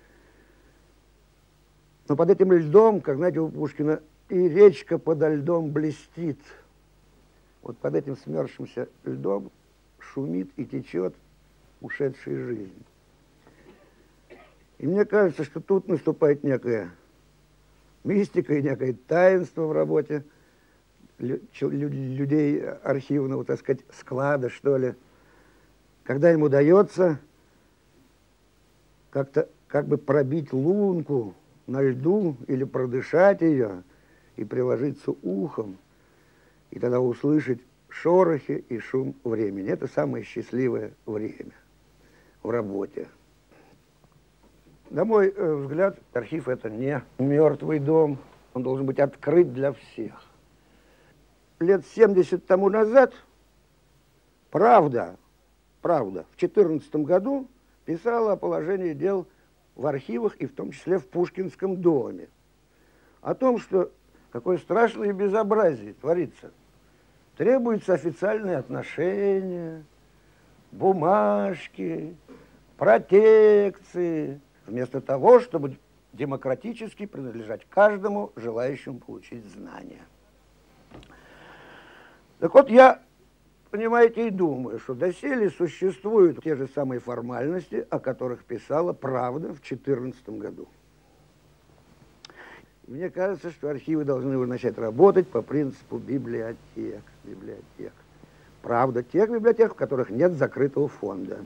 Но под этим льдом, как знаете у Пушкина, и речка подо льдом блестит. Вот под этим смерзшимся льдом шумит и течет ушедшая жизнь. И мне кажется, что тут наступает некая мистика и некое таинство в работе людей архивного, так сказать, склада, что ли, когда им удается как-то как бы пробить лунку на льду или продышать ее и приложиться ухом, и тогда услышать шорохи и шум времени. Это самое счастливое время в работе. На мой взгляд, архив — это не мертвый дом, он должен быть открыт для всех. Лет 70 тому назад «Правда» в 2014 году писала о положении дел в архивах, и в том числе в Пушкинском доме. О том, что какое страшное безобразие творится. Требуются официальные отношения, бумажки, протекции, вместо того, чтобы демократически принадлежать каждому желающему получить знания. Так вот, я понимаете, и думаю, что доселе существуют те же самые формальности, о которых писала «Правда» в 2014 году. Мне кажется, что архивы должны уже начать работать по принципу библиотек. Правда, тех библиотек, в которых нет закрытого фонда.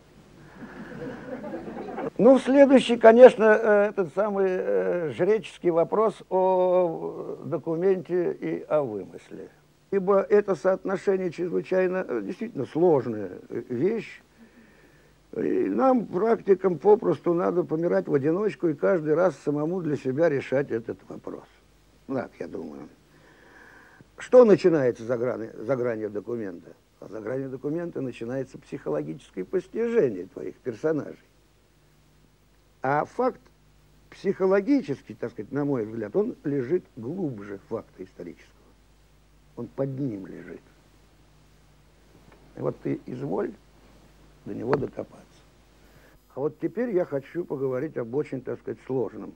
Ну, следующий, конечно, этот самый жреческий вопрос о документе и о вымысле. Ибо это соотношение чрезвычайно, действительно, сложная вещь. И нам, практикам, попросту надо помирать в одиночку и каждый раз самому для себя решать этот вопрос. Так, я думаю. Что начинается за гранью документа? А за гранью документа начинается психологическое постижение твоих персонажей. А факт психологический, так сказать, на мой взгляд, он лежит глубже факта исторического. Он под ним лежит. И вот ты изволь до него докопаться. А вот теперь я хочу поговорить об очень, так сказать, сложном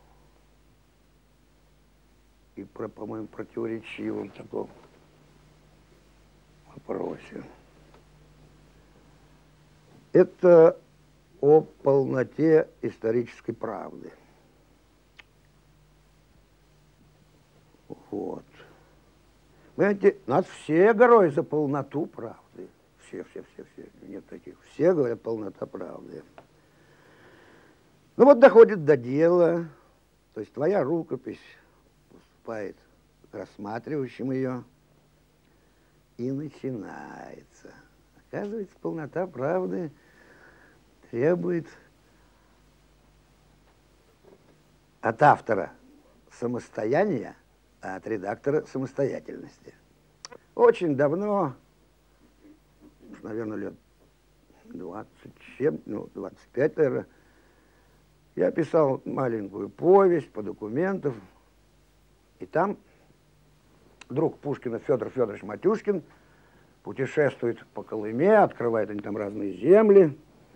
и, по-моему, противоречивом таком вопросе. Это о полноте исторической правды. Вот. Понимаете, нас все горой за полноту правды. Все. Нет таких. Все говорят, полнота правды. Ну вот доходит до дела, то есть твоя рукопись поступает к рассматривающим ее, и начинается. Оказывается, полнота правды требует от автора самостояния, а от редактора самостоятельности. Очень давно, наверное, лет 27, 25, наверное, я писал маленькую повесть по документам, и там друг Пушкина Федор Федорович Матюшкин путешествует по Колыме, открывает они там разные земли,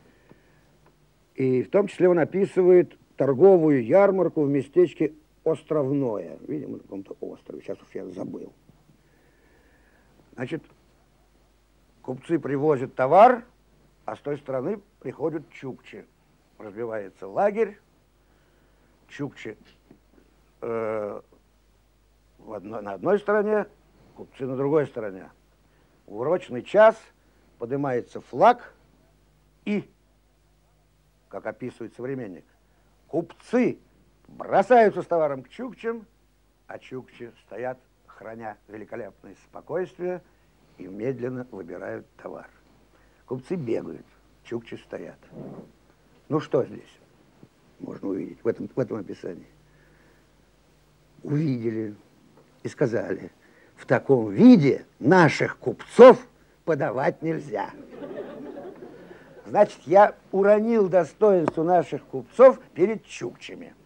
и в том числе он описывает торговую ярмарку в местечке Островное, видимо, на каком-то острове, сейчас уж я забыл. Значит, купцы привозят товар, а с той стороны приходят чукчи. Разбивается лагерь, чукчи на одной стороне, купцы на другой стороне. В урочный час поднимается флаг и, как описывает современник, купцы бросаются с товаром к чукчам, а чукчи стоят, храня великолепное спокойствие, и медленно выбирают товар. Купцы бегают, чукчи стоят. Ну что здесь можно увидеть в этом описании? Увидели и сказали, в таком виде наших купцов подавать нельзя. Значит, я уронил достоинство наших купцов перед чукчами.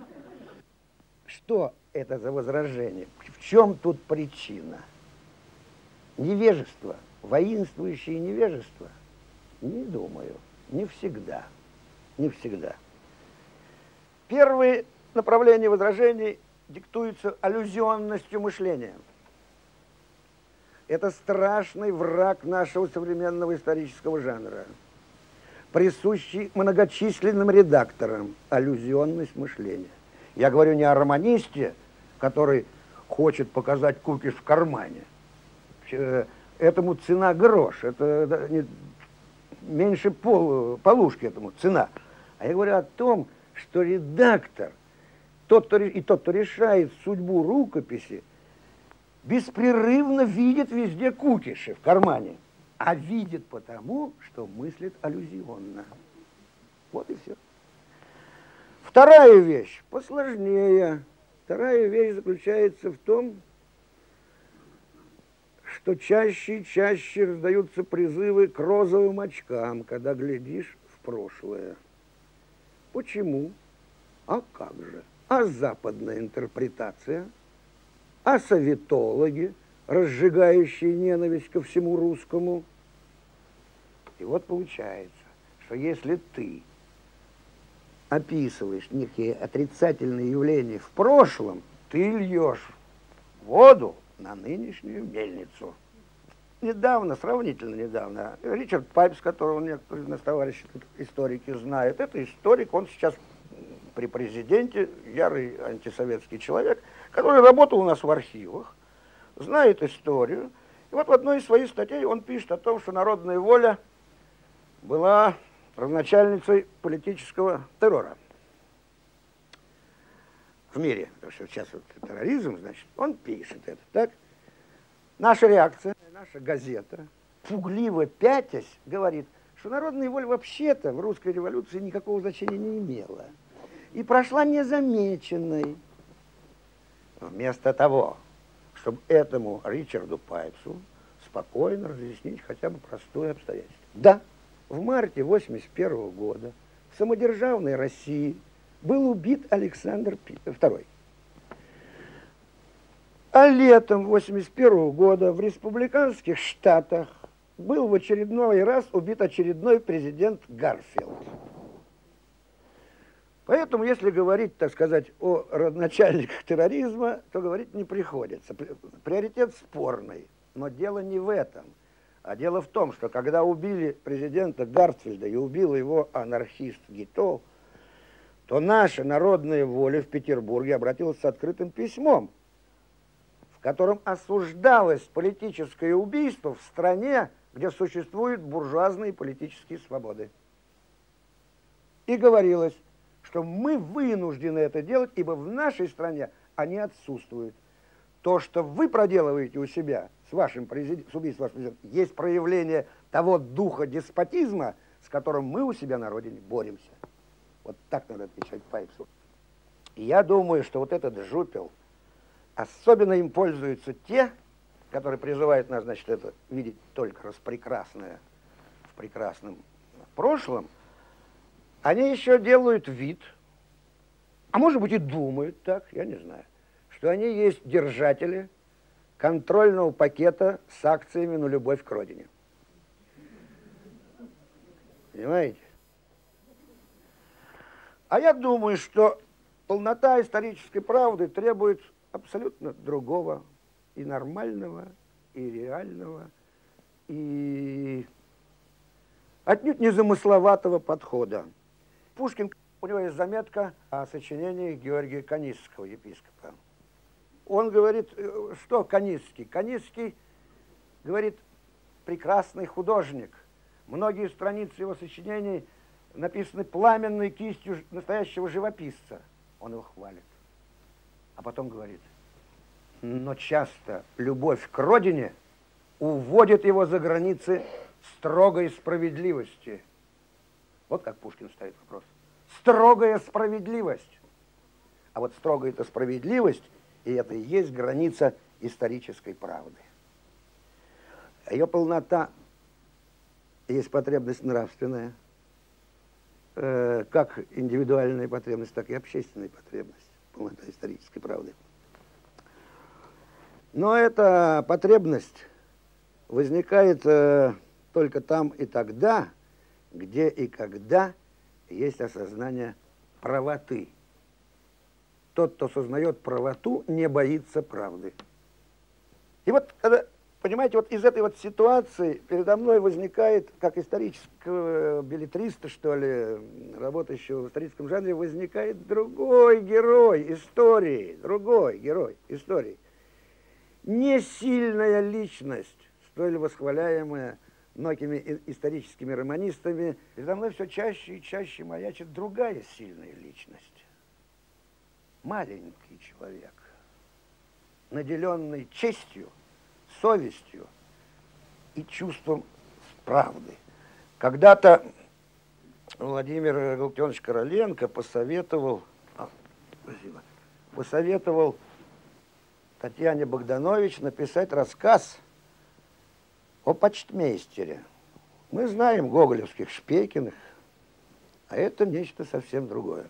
Что это за возражение? В чем тут причина? Невежество, воинствующее невежество? Не думаю, не всегда. Не всегда. Первые направления возражений диктуются аллюзионностью мышления. Это страшный враг нашего современного исторического жанра, присущий многочисленным редакторам, аллюзионность мышления. Я говорю не о романисте, который хочет показать кукиш в кармане. Этому цена грош, это меньше полушки этому цена. А я говорю о том, что редактор, тот, кто решает судьбу рукописи, беспрерывно видит везде кукиши в кармане. А видит потому, что мыслит аллюзионно. Вот и все. Вторая вещь посложнее. Вторая вещь заключается в том, что чаще и чаще раздаются призывы к розовым очкам, когда глядишь в прошлое. Почему? А как же? А западная интерпретация? А советологи, разжигающие ненависть ко всему русскому? И вот получается, что если ты описываешь некие отрицательные явления в прошлом, ты льешь воду на нынешнюю мельницу. недавно, сравнительно недавно, Ричард Пайпс, которого некоторые из нас товарищи историки знают, это историк, он сейчас при президенте, ярый антисоветский человек, который работал у нас в архивах, знает историю. И вот в одной из своих статей он пишет о том, что народная воля была родоначальницей политического террора в мире. Потому что сейчас вот терроризм, значит, он пишет это, так? Наша реакция, наша газета, пугливо пятясь, говорит, что народная воля вообще-то в русской революции никакого значения не имела. И прошла незамеченной. Вместо того, чтобы этому Ричарду Пайпсу спокойно разъяснить хотя бы простое обстоятельство. Да, в марте 1981 года в самодержавной России был убит Александр II. А летом 1981 года в республиканских штатах был в очередной раз убит очередной президент Гарфилд. Поэтому, если говорить, так сказать, о родоначальниках терроризма, то говорить не приходится. Приоритет спорный, но дело не в этом. А дело в том, что когда убили президента Гарфилда и убил его анархист Гито, то наша народная воля в Петербурге обратилась с открытым письмом, в котором осуждалось политическое убийство в стране, где существуют буржуазные политические свободы. И говорилось, что мы вынуждены это делать, ибо в нашей стране они отсутствуют. То, что вы проделываете у себя с вашим с убийством вашего президента, есть проявление того духа деспотизма, с которым мы у себя на родине боремся. Вот так надо отвечать Пайпсу. И я думаю, что вот этот жупел, особенно им пользуются те, которые призывают нас, значит, это видеть только распрекрасное в прекрасном прошлом. Они еще делают вид, а может быть и думают так, я не знаю, что они есть держатели контрольного пакета с акциями на любовь к родине. Понимаете? А я думаю, что полнота исторической правды требует абсолютно другого и нормального, и реального, и отнюдь незамысловатого подхода. Пушкин, у него есть заметка о сочинении Георгия Канистского, епископа. Он говорит, что Канистский? Канистский, говорит, прекрасный художник. Многие страницы его сочинений написаны пламенной кистью настоящего живописца. Он его хвалит. А потом говорит, но часто любовь к родине уводит его за границы строгой справедливости. Вот как Пушкин ставит вопрос. Строгая справедливость. А вот строгая-то справедливость, и это и есть граница исторической правды. Ее полнота есть потребность нравственная, как индивидуальная потребность, так и общественная потребность, полнота исторической правды. Но эта потребность возникает только там и тогда, где и когда есть осознание правоты. Тот, кто сознает правоту, не боится правды. И вот, когда, понимаете, вот из этой вот ситуации передо мной возникает, как исторического беллетриста, что ли, работающего в историческом жанре, возникает другой герой истории, другой герой истории. Не сильная личность, столь восхваляемая многими историческими романистами, передо мной все чаще и чаще маячит другая сильная личность. Маленький человек, наделенный честью, совестью и чувством правды. Когда-то Владимир Галактионович Короленко посоветовал Татьяне Богданович написать рассказ о почтмейстере. Мы знаем гоголевских Шпекиных, а это нечто совсем другое.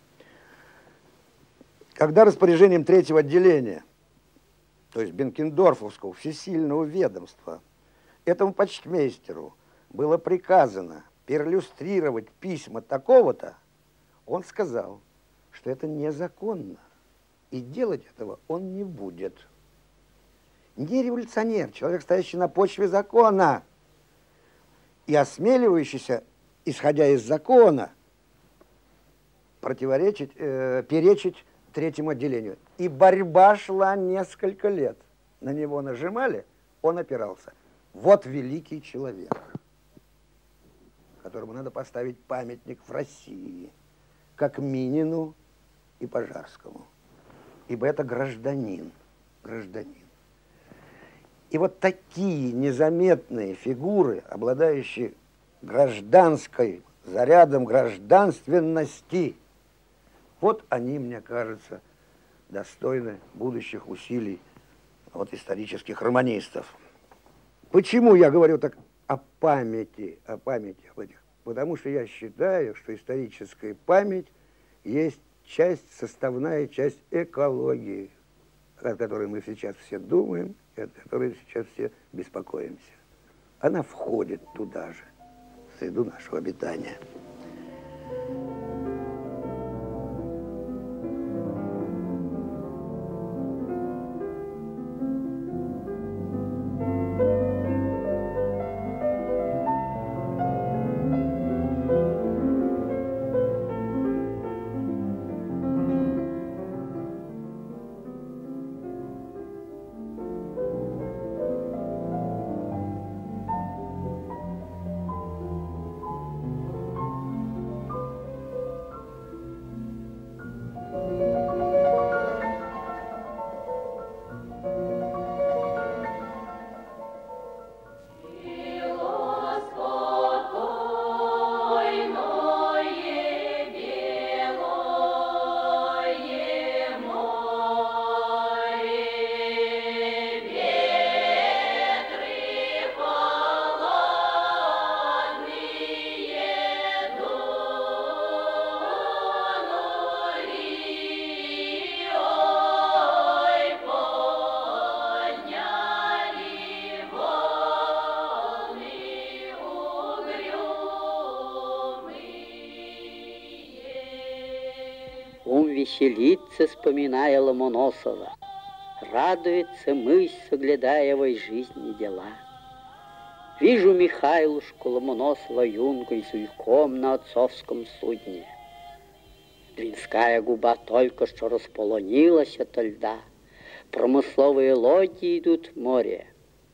Когда распоряжением третьего отделения, то есть Бенкендорфовского всесильного ведомства, этому почтмейстеру было приказано перлюстрировать письма такого-то, он сказал, что это незаконно, и делать этого он не будет. не революционер, человек, стоящий на почве закона и осмеливающийся, исходя из закона, перечить третьему отделению. И борьба шла несколько лет. На него нажимали, он опирался. Вот великий человек, которому надо поставить памятник в России, как Минину и Пожарскому. Ибо это гражданин. И вот такие незаметные фигуры, обладающие зарядом гражданственности, вот они, мне кажется, достойны будущих усилий исторических романистов. Почему я говорю так о памяти об этих? Потому что я считаю, что историческая память есть составная часть экологии, о которой мы сейчас все думаем, и о которой сейчас все беспокоимся. Она входит туда же, в среду нашего обитания. Веселится, вспоминая Ломоносова, радуется мысль, соглядая в жизни дела. Вижу Михайлушку Ломоносова юнгой суйком на отцовском судне. Двинская губа только что располонилась ото льда, промысловые лодки идут в море.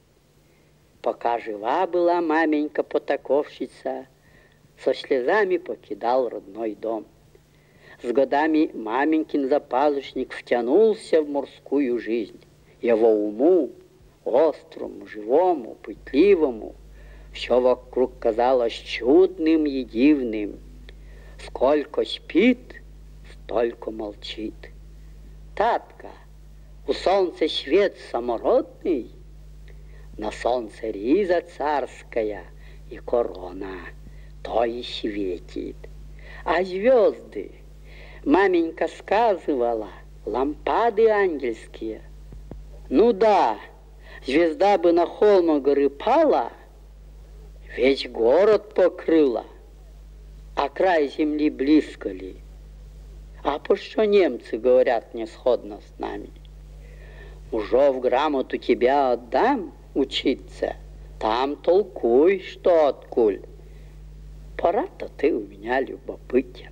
Пока жива была маменька-потаковщица, со слезами покидал родной дом. С годами маменькин запазушник втянулся в морскую жизнь. Его уму, острому, живому, пытливому, все вокруг казалось чудным и дивным. Сколько спит, столько молчит. Татка, у солнца свет самородный, на солнце риза царская и корона, то и светит. А звезды, маменька сказывала, лампады ангельские. Ну да, звезда бы на холм горы пала, весь город покрыла. А край земли близко ли? А по что немцы говорят не сходно с нами? Мужов грамоту тебя отдам учиться, там толкуй, что откуль. Пора-то ты у меня любопытен.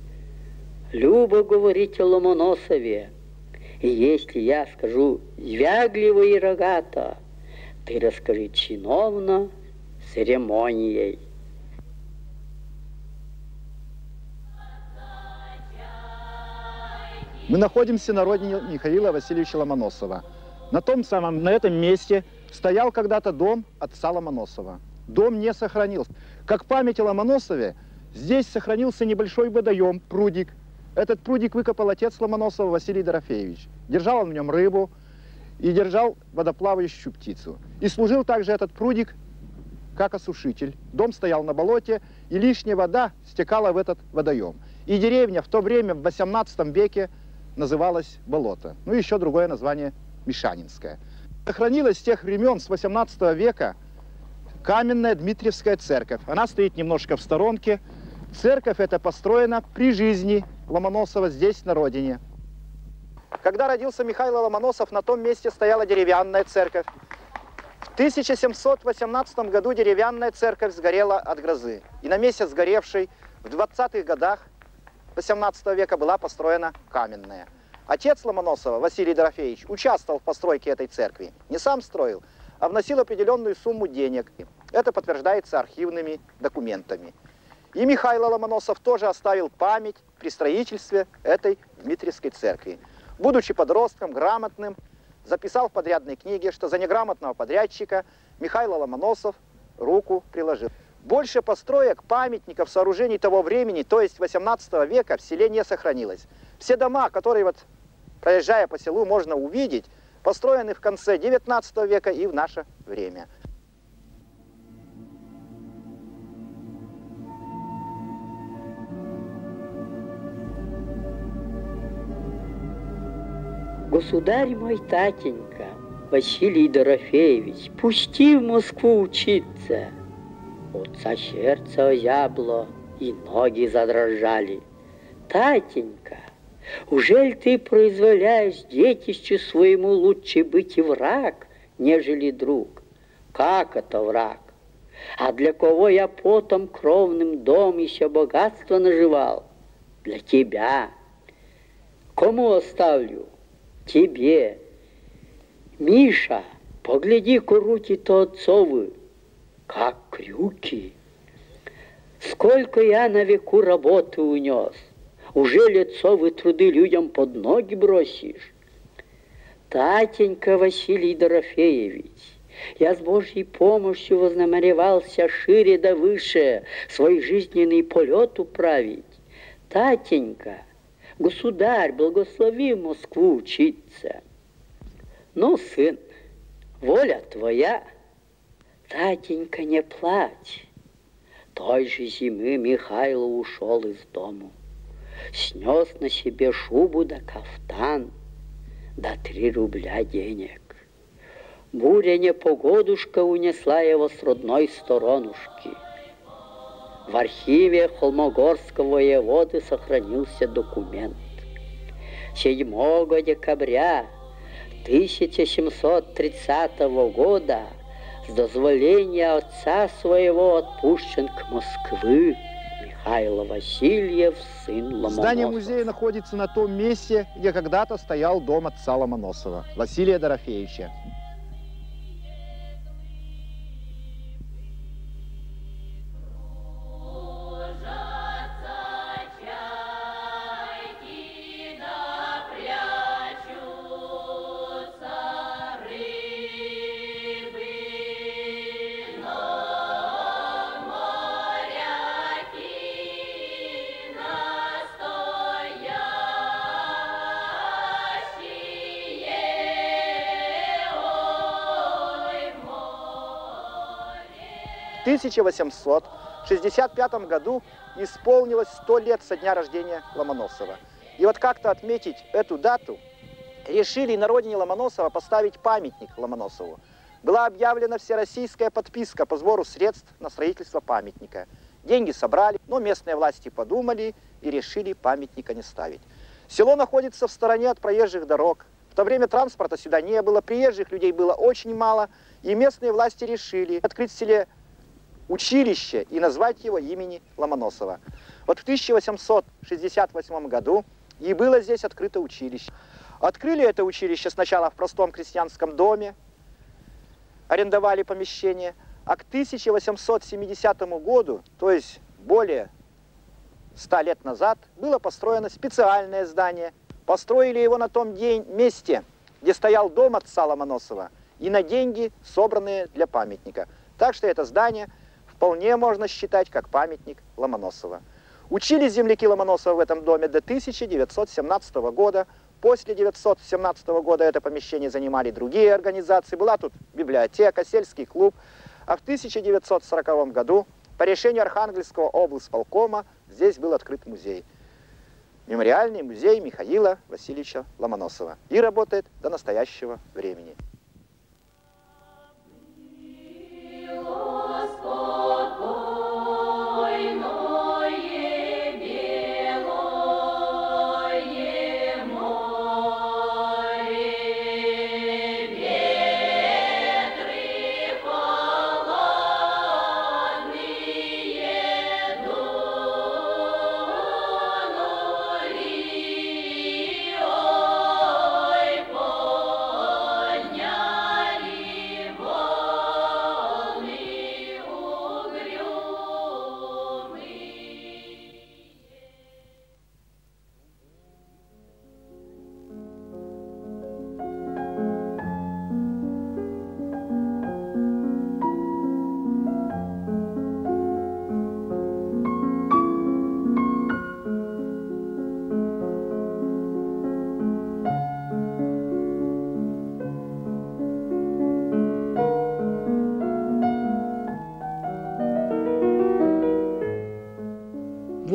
Любо говорить о Ломоносове, и если я скажу звягливо и рогато, ты расскажи чиновно, церемонией. Мы находимся на родине Михаила Васильевича Ломоносова. На этом месте стоял когда-то дом отца Ломоносова. Дом не сохранился. Как память о Ломоносове, здесь сохранился небольшой водоем, прудик. Этот прудик выкопал отец Ломоносова Василий Дорофеевич. Держал он в нем рыбу и держал водоплавающую птицу. И служил также этот прудик как осушитель. Дом стоял на болоте, и лишняя вода стекала в этот водоем. И деревня в то время, в 18 веке, называлась Болото. Ну, еще другое название Мишанинское. Сохранилась с тех времен, с 18 века, каменная Дмитриевская церковь. Она стоит немножко в сторонке. Церковь эта построена при жизни Ломоносова здесь, на родине. Когда родился Михаил Ломоносов, на том месте стояла деревянная церковь. В 1718 году деревянная церковь сгорела от грозы. И на месте сгоревшей в 20-х годах 18 века была построена каменная. Отец Ломоносова, Василий Дорофеевич, участвовал в постройке этой церкви. Не сам строил, а вносил определенную сумму денег. Это подтверждается архивными документами. И Михаил Ломоносов тоже оставил память при строительстве этой Дмитриевской церкви. Будучи подростком, грамотным, записал в подрядной книге, что за неграмотного подрядчика Михаил Ломоносов руку приложил. Больше построек, памятников, сооружений того времени, то есть 18 века, в селе не сохранилось. Все дома, которые, вот, проезжая по селу, можно увидеть, построены в конце 19 века и в наше время. Государь мой, татенька, Василий Дорофеевич, пусти в Москву учиться. Отца сердце озябло, и ноги задрожали. Татенька, ужель ты произволяешь детищу своему лучше быть и враг, нежели друг? Как это враг? А для кого я потом кровным дом еще богатство наживал? Для тебя. Кому оставлю? Тебе. Миша, погляди-ка руки-то отцовы, как крюки. Сколько я на веку работы унес. Уже лицовые труды людям под ноги бросишь? Татенька Василий Дорофеевич, я с Божьей помощью вознамеревался шире да выше свой жизненный полет управить. Татенька, государь, благослови в Москву учиться. Ну, сын, воля твоя. Татенька, не плачь. Той же зимы Михайло ушел из дому. Снес на себе шубу да кафтан, да 3 рубля денег. Буря непогодушка унесла его с родной сторонушки. В архиве Холмогорского воеводы сохранился документ. 7 декабря 1730 года с дозволения отца своего отпущен к Москве Михаил Васильев, сын Ломоносова. Здание музея находится на том месте, где когда-то стоял дом отца Ломоносова, Василия Дорофеевича. В 1865 году исполнилось 100 лет со дня рождения Ломоносова. И вот как-то отметить эту дату решили на родине Ломоносова поставить памятник Ломоносову. Была объявлена всероссийская подписка по сбору средств на строительство памятника. Деньги собрали, но местные власти подумали и решили памятника не ставить. Село находится в стороне от проезжих дорог. В то время транспорта сюда не было, приезжих людей было очень мало, и местные власти решили открыть в селе училище и назвать его имени Ломоносова. Вот в 1868 году и было здесь открыто училище. Открыли это училище сначала в простом крестьянском доме, арендовали помещение, а к 1870 году, то есть более 100 лет назад, было построено специальное здание. Построили его на том месте, где стоял дом отца Ломоносова, и на деньги, собранные для памятника. Так что это здание вполне можно считать как памятник Ломоносова. Учились земляки Ломоносова в этом доме до 1917 года. После 1917 года это помещение занимали другие организации. Была тут библиотека, сельский клуб. А в 1940 году по решению Архангельского облсполкома здесь был открыт музей. Мемориальный музей Михаила Васильевича Ломоносова. И работает до настоящего времени.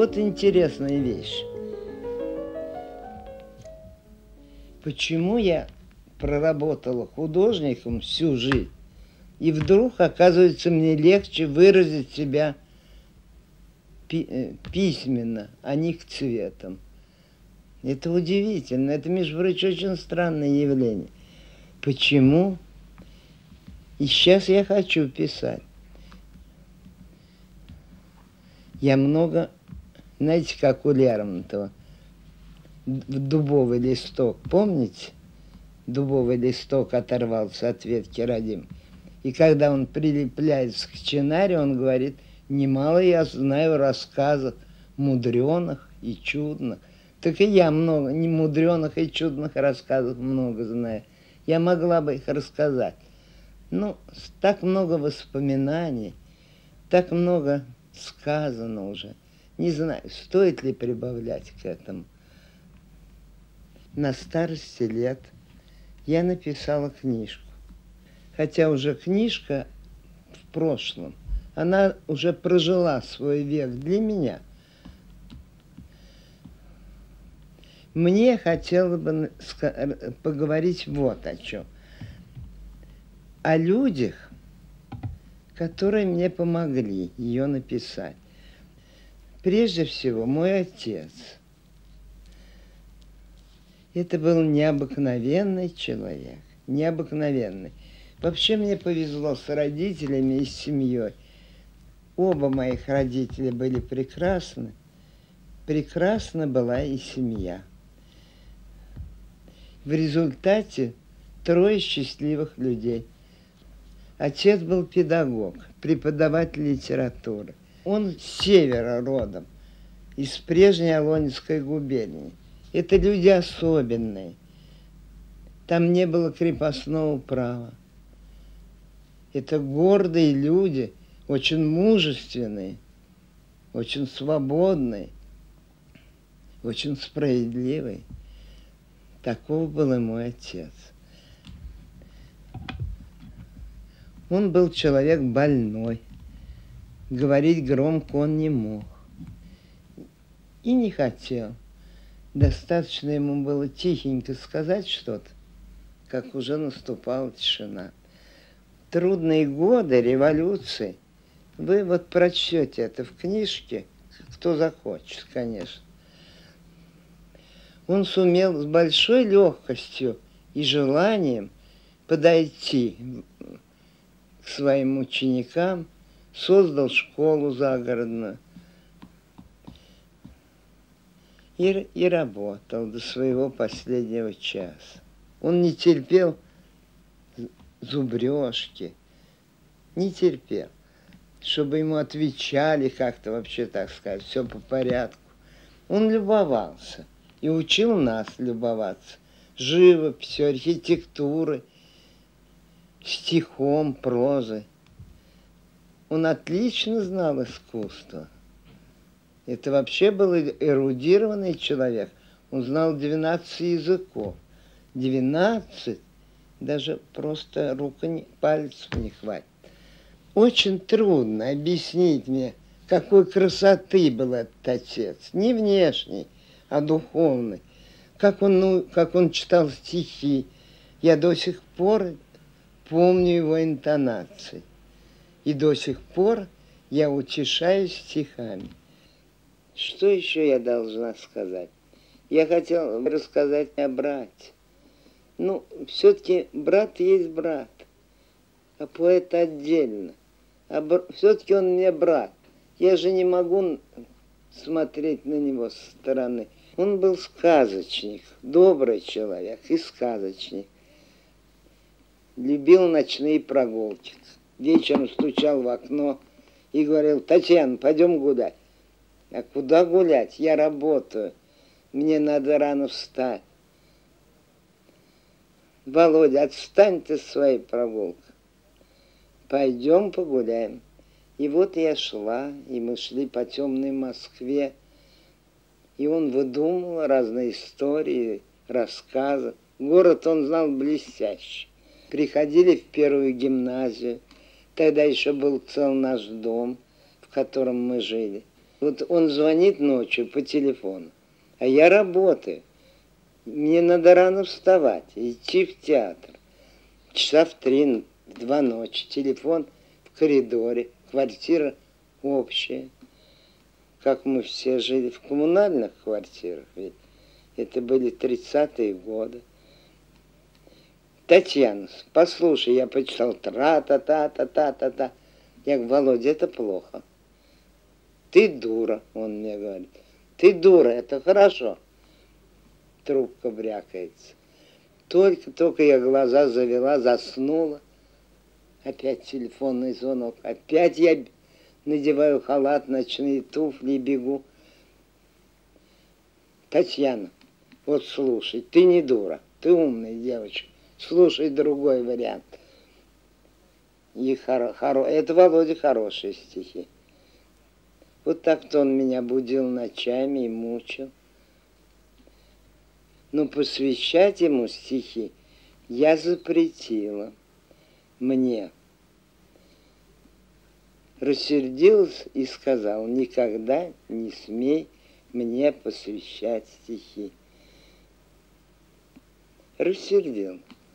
вот интересная вещь. Почему я проработала художником всю жизнь, и вдруг, оказывается, мне легче выразить себя письменно, а не к цветам. Это удивительно. Это, между прочим, очень странное явление. Почему? И сейчас я хочу писать. Я много, знаете, как у Лермонтова, дубовый листок, помните? Дубовый листок оторвался от ветки родимой. И когда он прилепляется к чинаре, он говорит: немало я знаю рассказов мудреных и чудных. Так и я много немудреных и чудных рассказов много знаю. Я могла бы их рассказать. Ну, так много воспоминаний, так много сказано уже. Не знаю, стоит ли прибавлять к этому. На старости лет я написала книжку. Хотя уже книжка в прошлом, она уже прожила свой век для меня. Мне хотелось бы поговорить вот о чем. О людях, которые мне помогли ее написать. Прежде всего, мой отец. Это был необыкновенный человек, необыкновенный. Вообще мне повезло с родителями и с семьей. Оба моих родителя были прекрасны. Прекрасна была и семья. В результате 3 счастливых людей. Отец был педагог, преподаватель литературы. Он с севера родом, из прежней Алонецкой губернии. Это люди особенные. Там не было крепостного права. Это гордые люди, очень мужественные, очень свободные, очень справедливые. Таков был и мой отец. Он был человек больной. Говорить громко он не мог. И не хотел. Достаточно ему было тихенько сказать что-то, как уже наступала тишина. Трудные годы революции. Вы вот прочтете это в книжке, кто захочет, конечно. Он сумел с большой легкостью и желанием подойти к своим ученикам, создал школу загородную и работал до своего последнего часа. Он не терпел зубрежки, не терпел, чтобы ему отвечали как-то вообще, так сказать, все по порядку. Он любовался и учил нас любоваться живописью, архитектурой, стихом, прозой. Он отлично знал искусство. Это вообще был эрудированный человек. Он знал 12 языков. 12, даже просто пальцев не хватит. Очень трудно объяснить мне, какой красоты был этот отец. Не внешний, а духовный. Как он читал стихи. Я до сих пор помню его интонации. И до сих пор я утешаюсь стихами. Что еще я должна сказать? Я хотела рассказать о брате. Ну, все-таки брат есть брат, а поэт отдельно. Все-таки он мне брат. Я же не могу смотреть на него со стороны. Он был сказочник, добрый человек и сказочник. Любил ночные прогулки. Вечером стучал в окно и говорил: Татьяна, пойдем гулять. А куда гулять? Я работаю. Мне надо рано встать. Володя, отстань ты с своей прогулкой. Пойдем погуляем. И вот я шла, и мы шли по темной Москве. И он выдумывал разные истории, рассказы. Город он знал блестяще. Приходили в первую гимназию. Тогда еще был цел наш дом, в котором мы жили. Вот он звонит ночью по телефону, а я работаю. Мне надо рано вставать, идти в театр. Часа в 3, в 2 ночи. Телефон в коридоре, квартира общая. Как мы все жили в коммунальных квартирах, ведь это были 30-е годы. Татьяна, послушай, я почитал тра-та-та-та-та-та-та. Я говорю, Володя, это плохо. Ты дура, он мне говорит. Ты дура, это хорошо. Трубка брякается. Только я глаза завела, заснула. Опять телефонный звонок. Опять я надеваю халат, ночные туфли и бегу. Татьяна, вот слушай, ты не дура, ты умная девочка. Слушай другой вариант. И это, Володя, хорошие стихи. Вот так-то он меня будил ночами и мучил. Но посвящать ему стихи я запретила. Мне. Рассердилась и сказал, никогда не смей мне посвящать стихи. Рассердил.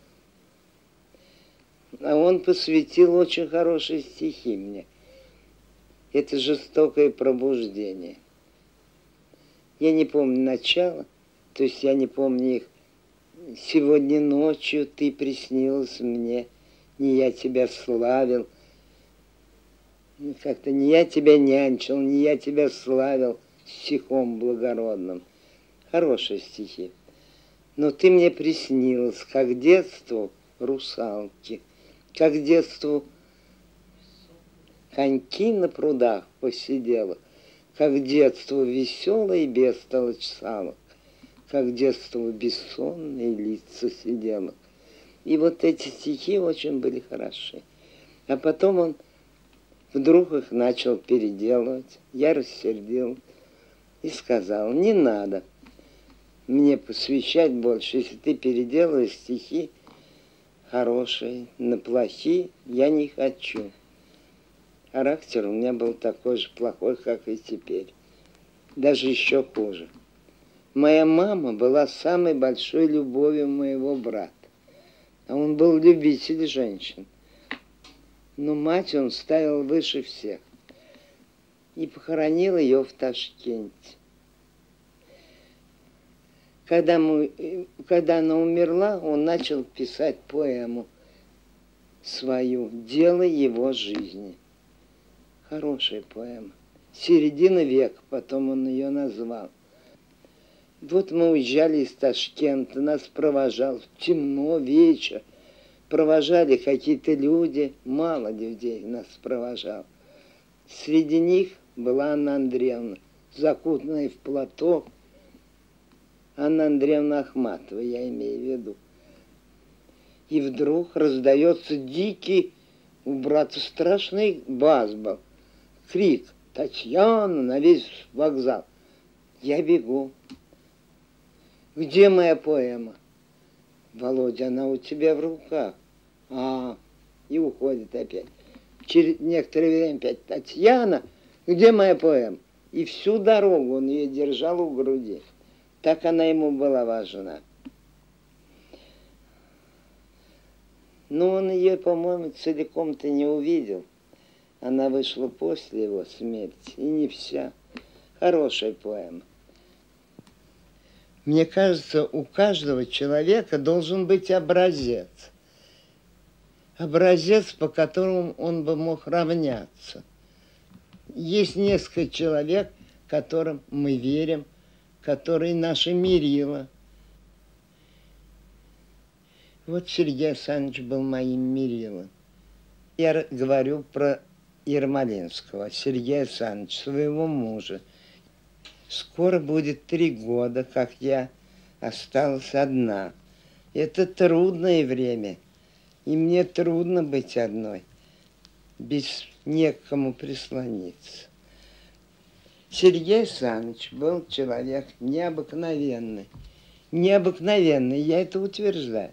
А он посвятил очень хорошие стихи мне. Это жестокое пробуждение. Я не помню начала, то есть я не помню их. Сегодня ночью ты приснилась мне, не я тебя славил, как-то не я тебя нянчил, не я тебя славил стихом благородным. Хорошие стихи. Но ты мне приснилась, как детству русалки, как детству коньки на прудах посидела, как детству веселой бестолочь салок, как детству бессонные лица сидела. И вот эти стихи очень были хороши. А потом он вдруг их начал переделывать. Я рассердил и сказал, не надо мне посвящать больше. Если ты переделываешь стихи хорошие на плохие, я не хочу. Характер у меня был такой же плохой, как и теперь. Даже еще хуже. Моя мама была самой большой любовью моего брата. А он был любитель женщин. Но мать он ставил выше всех. И похоронил ее в Ташкенте. Когда она умерла, он начал писать поэму свою «Дело его жизни». Хорошая поэма. Середина века, потом он ее назвал. Вот мы уезжали из Ташкента, нас провожал, темно, вечер. Провожали какие-то люди, мало людей нас провожал. Среди них была Анна Андреевна, закутанная в платок. Анна Андреевна Ахматова, я имею в виду. И вдруг раздается дикий, у брата страшный бас был. Крик «Татьяна!» на весь вокзал. Я бегу. Где моя поэма? Володя, она у тебя в руках. И уходит опять. Через некоторое время опять Татьяна, где моя поэма? И всю дорогу он ее держал у груди. Так она ему была важна. Но он ее, по-моему, целиком-то не увидел. Она вышла после его смерти, и не вся. Хорошая поэма. Мне кажется, у каждого человека должен быть образец. Образец, по которому он бы мог равняться. Есть несколько человек, которым мы верим, которые наши мерила. Вот Сергей Александрович был моим мерилом. Я говорю про Ермолинского, Сергея Александровича, своего мужа. Скоро будет 3 года, как я осталась одна. Это трудное время, и мне трудно быть одной, без некому прислониться. Сергей Александрович был человек необыкновенный. Необыкновенный, я это утверждаю.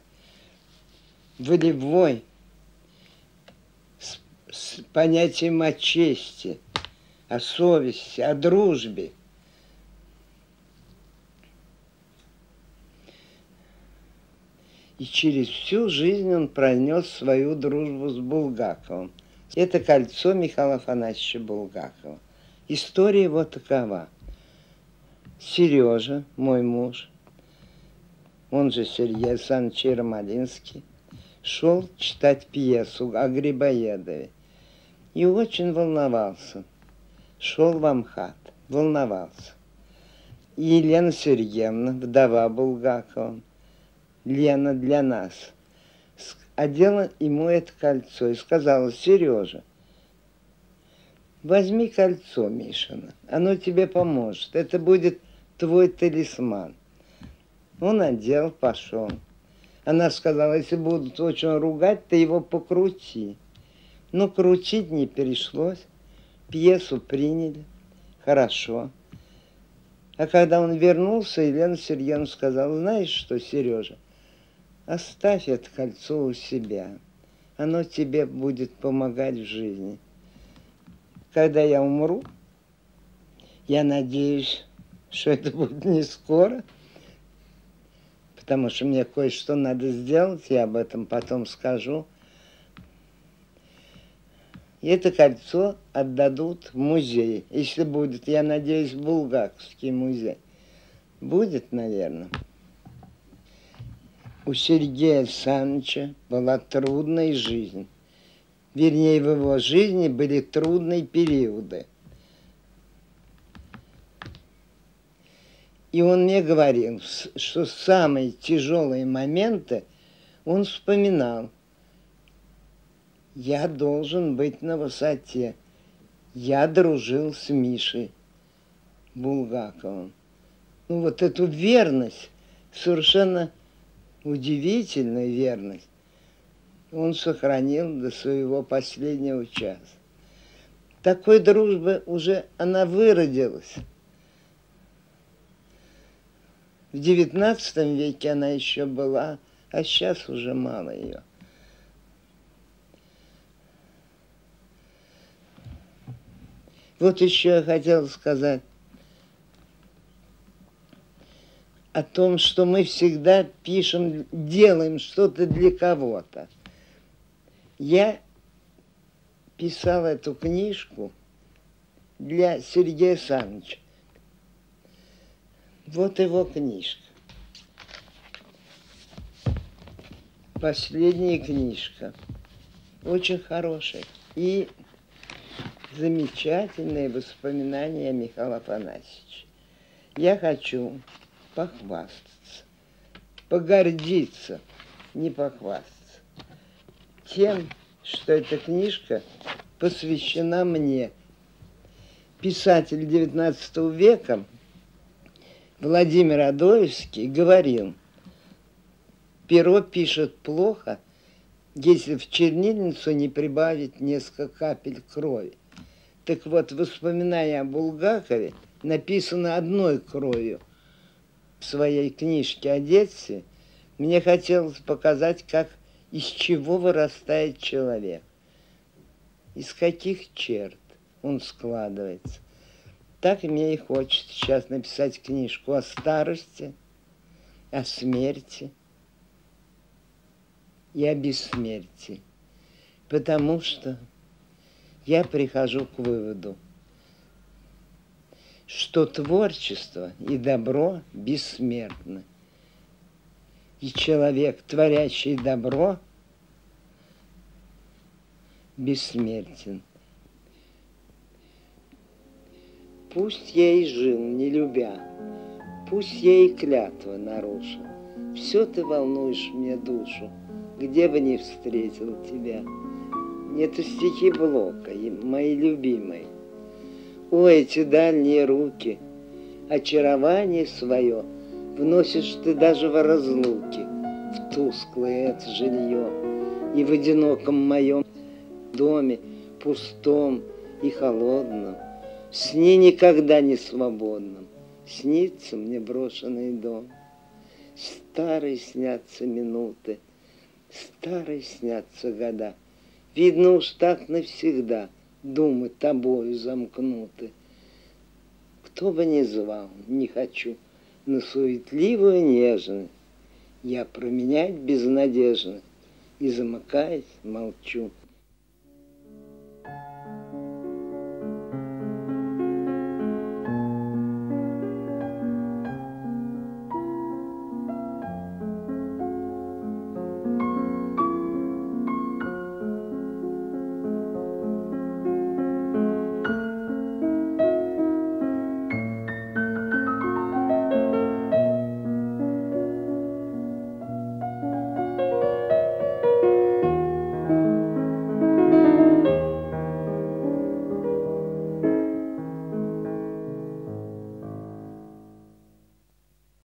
Волевой, с понятием о чести, о совести, о дружбе. И через всю жизнь он пронес свою дружбу с Булгаковым. Это кольцо Михаила Афанасьевича Булгакова. История его такова. Сережа, мой муж, он же Сергей Александрович Ермолинский, шел читать пьесу о Грибоедове и очень волновался. Шел в Амхат, волновался. И Елена Сергеевна, вдова Булгакова, Лена для нас, одела ему это кольцо и сказала: Сережа, возьми кольцо Мишина, оно тебе поможет, это будет твой талисман. Он одел, пошел. Она сказала: если будут очень ругать, ты его покрути. Но крутить не пришлось, пьесу приняли, хорошо. А когда он вернулся, Елена Сергеевна сказала: знаешь что, Сережа, оставь это кольцо у себя. Оно тебе будет помогать в жизни. Когда я умру, я надеюсь, что это будет не скоро, потому что мне кое-что надо сделать, я об этом потом скажу. И это кольцо отдадут в музей. Если будет, я надеюсь, Булгаковский музей. Будет, наверное. У Сергея Александровича была трудная жизнь. Вернее, в его жизни были трудные периоды. И он мне говорил, что самые тяжелые моменты он вспоминал. Я должен быть на высоте. Я дружил с Мишей Булгаковым. Ну вот эту верность, совершенно удивительную верность, он сохранил до своего последнего часа. Такой дружбы уже она выродилась. В XIX веке она еще была, а сейчас уже мало ее. Вот еще я хотела сказать о том, что мы всегда пишем, делаем что-то для кого-то. Я писала эту книжку для Сергея Александровича. Вот его книжка. Последняя книжка. Очень хорошая. И замечательные воспоминания о Михаиле Афанасьевиче. Я хочу похвастаться, погордиться, не похвастаться, тем, что эта книжка посвящена мне. Писатель XIX века Владимир Адоевский говорил: перо пишет плохо, если в чернильницу не прибавить несколько капель крови. Так вот, воспоминания о Булгакове написаны одной кровью. В своей книжке о детстве мне хотелось показать, как, из чего вырастает человек, из каких черт он складывается. Так мне и хочется сейчас написать книжку о старости, о смерти и о бессмертии. Потому что я прихожу к выводу, что творчество и добро бессмертны. И человек, творящий добро, бессмертен. Пусть я и жил, не любя, пусть я и клятвы нарушу, все ты волнуешь мне душу, где бы ни встретил тебя. Это стихи Блока, мои любимые. О, эти дальние руки, очарование свое вносишь ты даже в разлуке, в тусклое это жилье. И в одиноком моем доме, пустом и холодном, сне никогда не свободном, снится мне брошенный дом. Старые снятся минуты, старые снятся года. Видно уж так навсегда думы тобою замкнуты. Кто бы ни звал, не хочу, на суетливую нежность я променять безнадежно и, замыкаясь, молчу.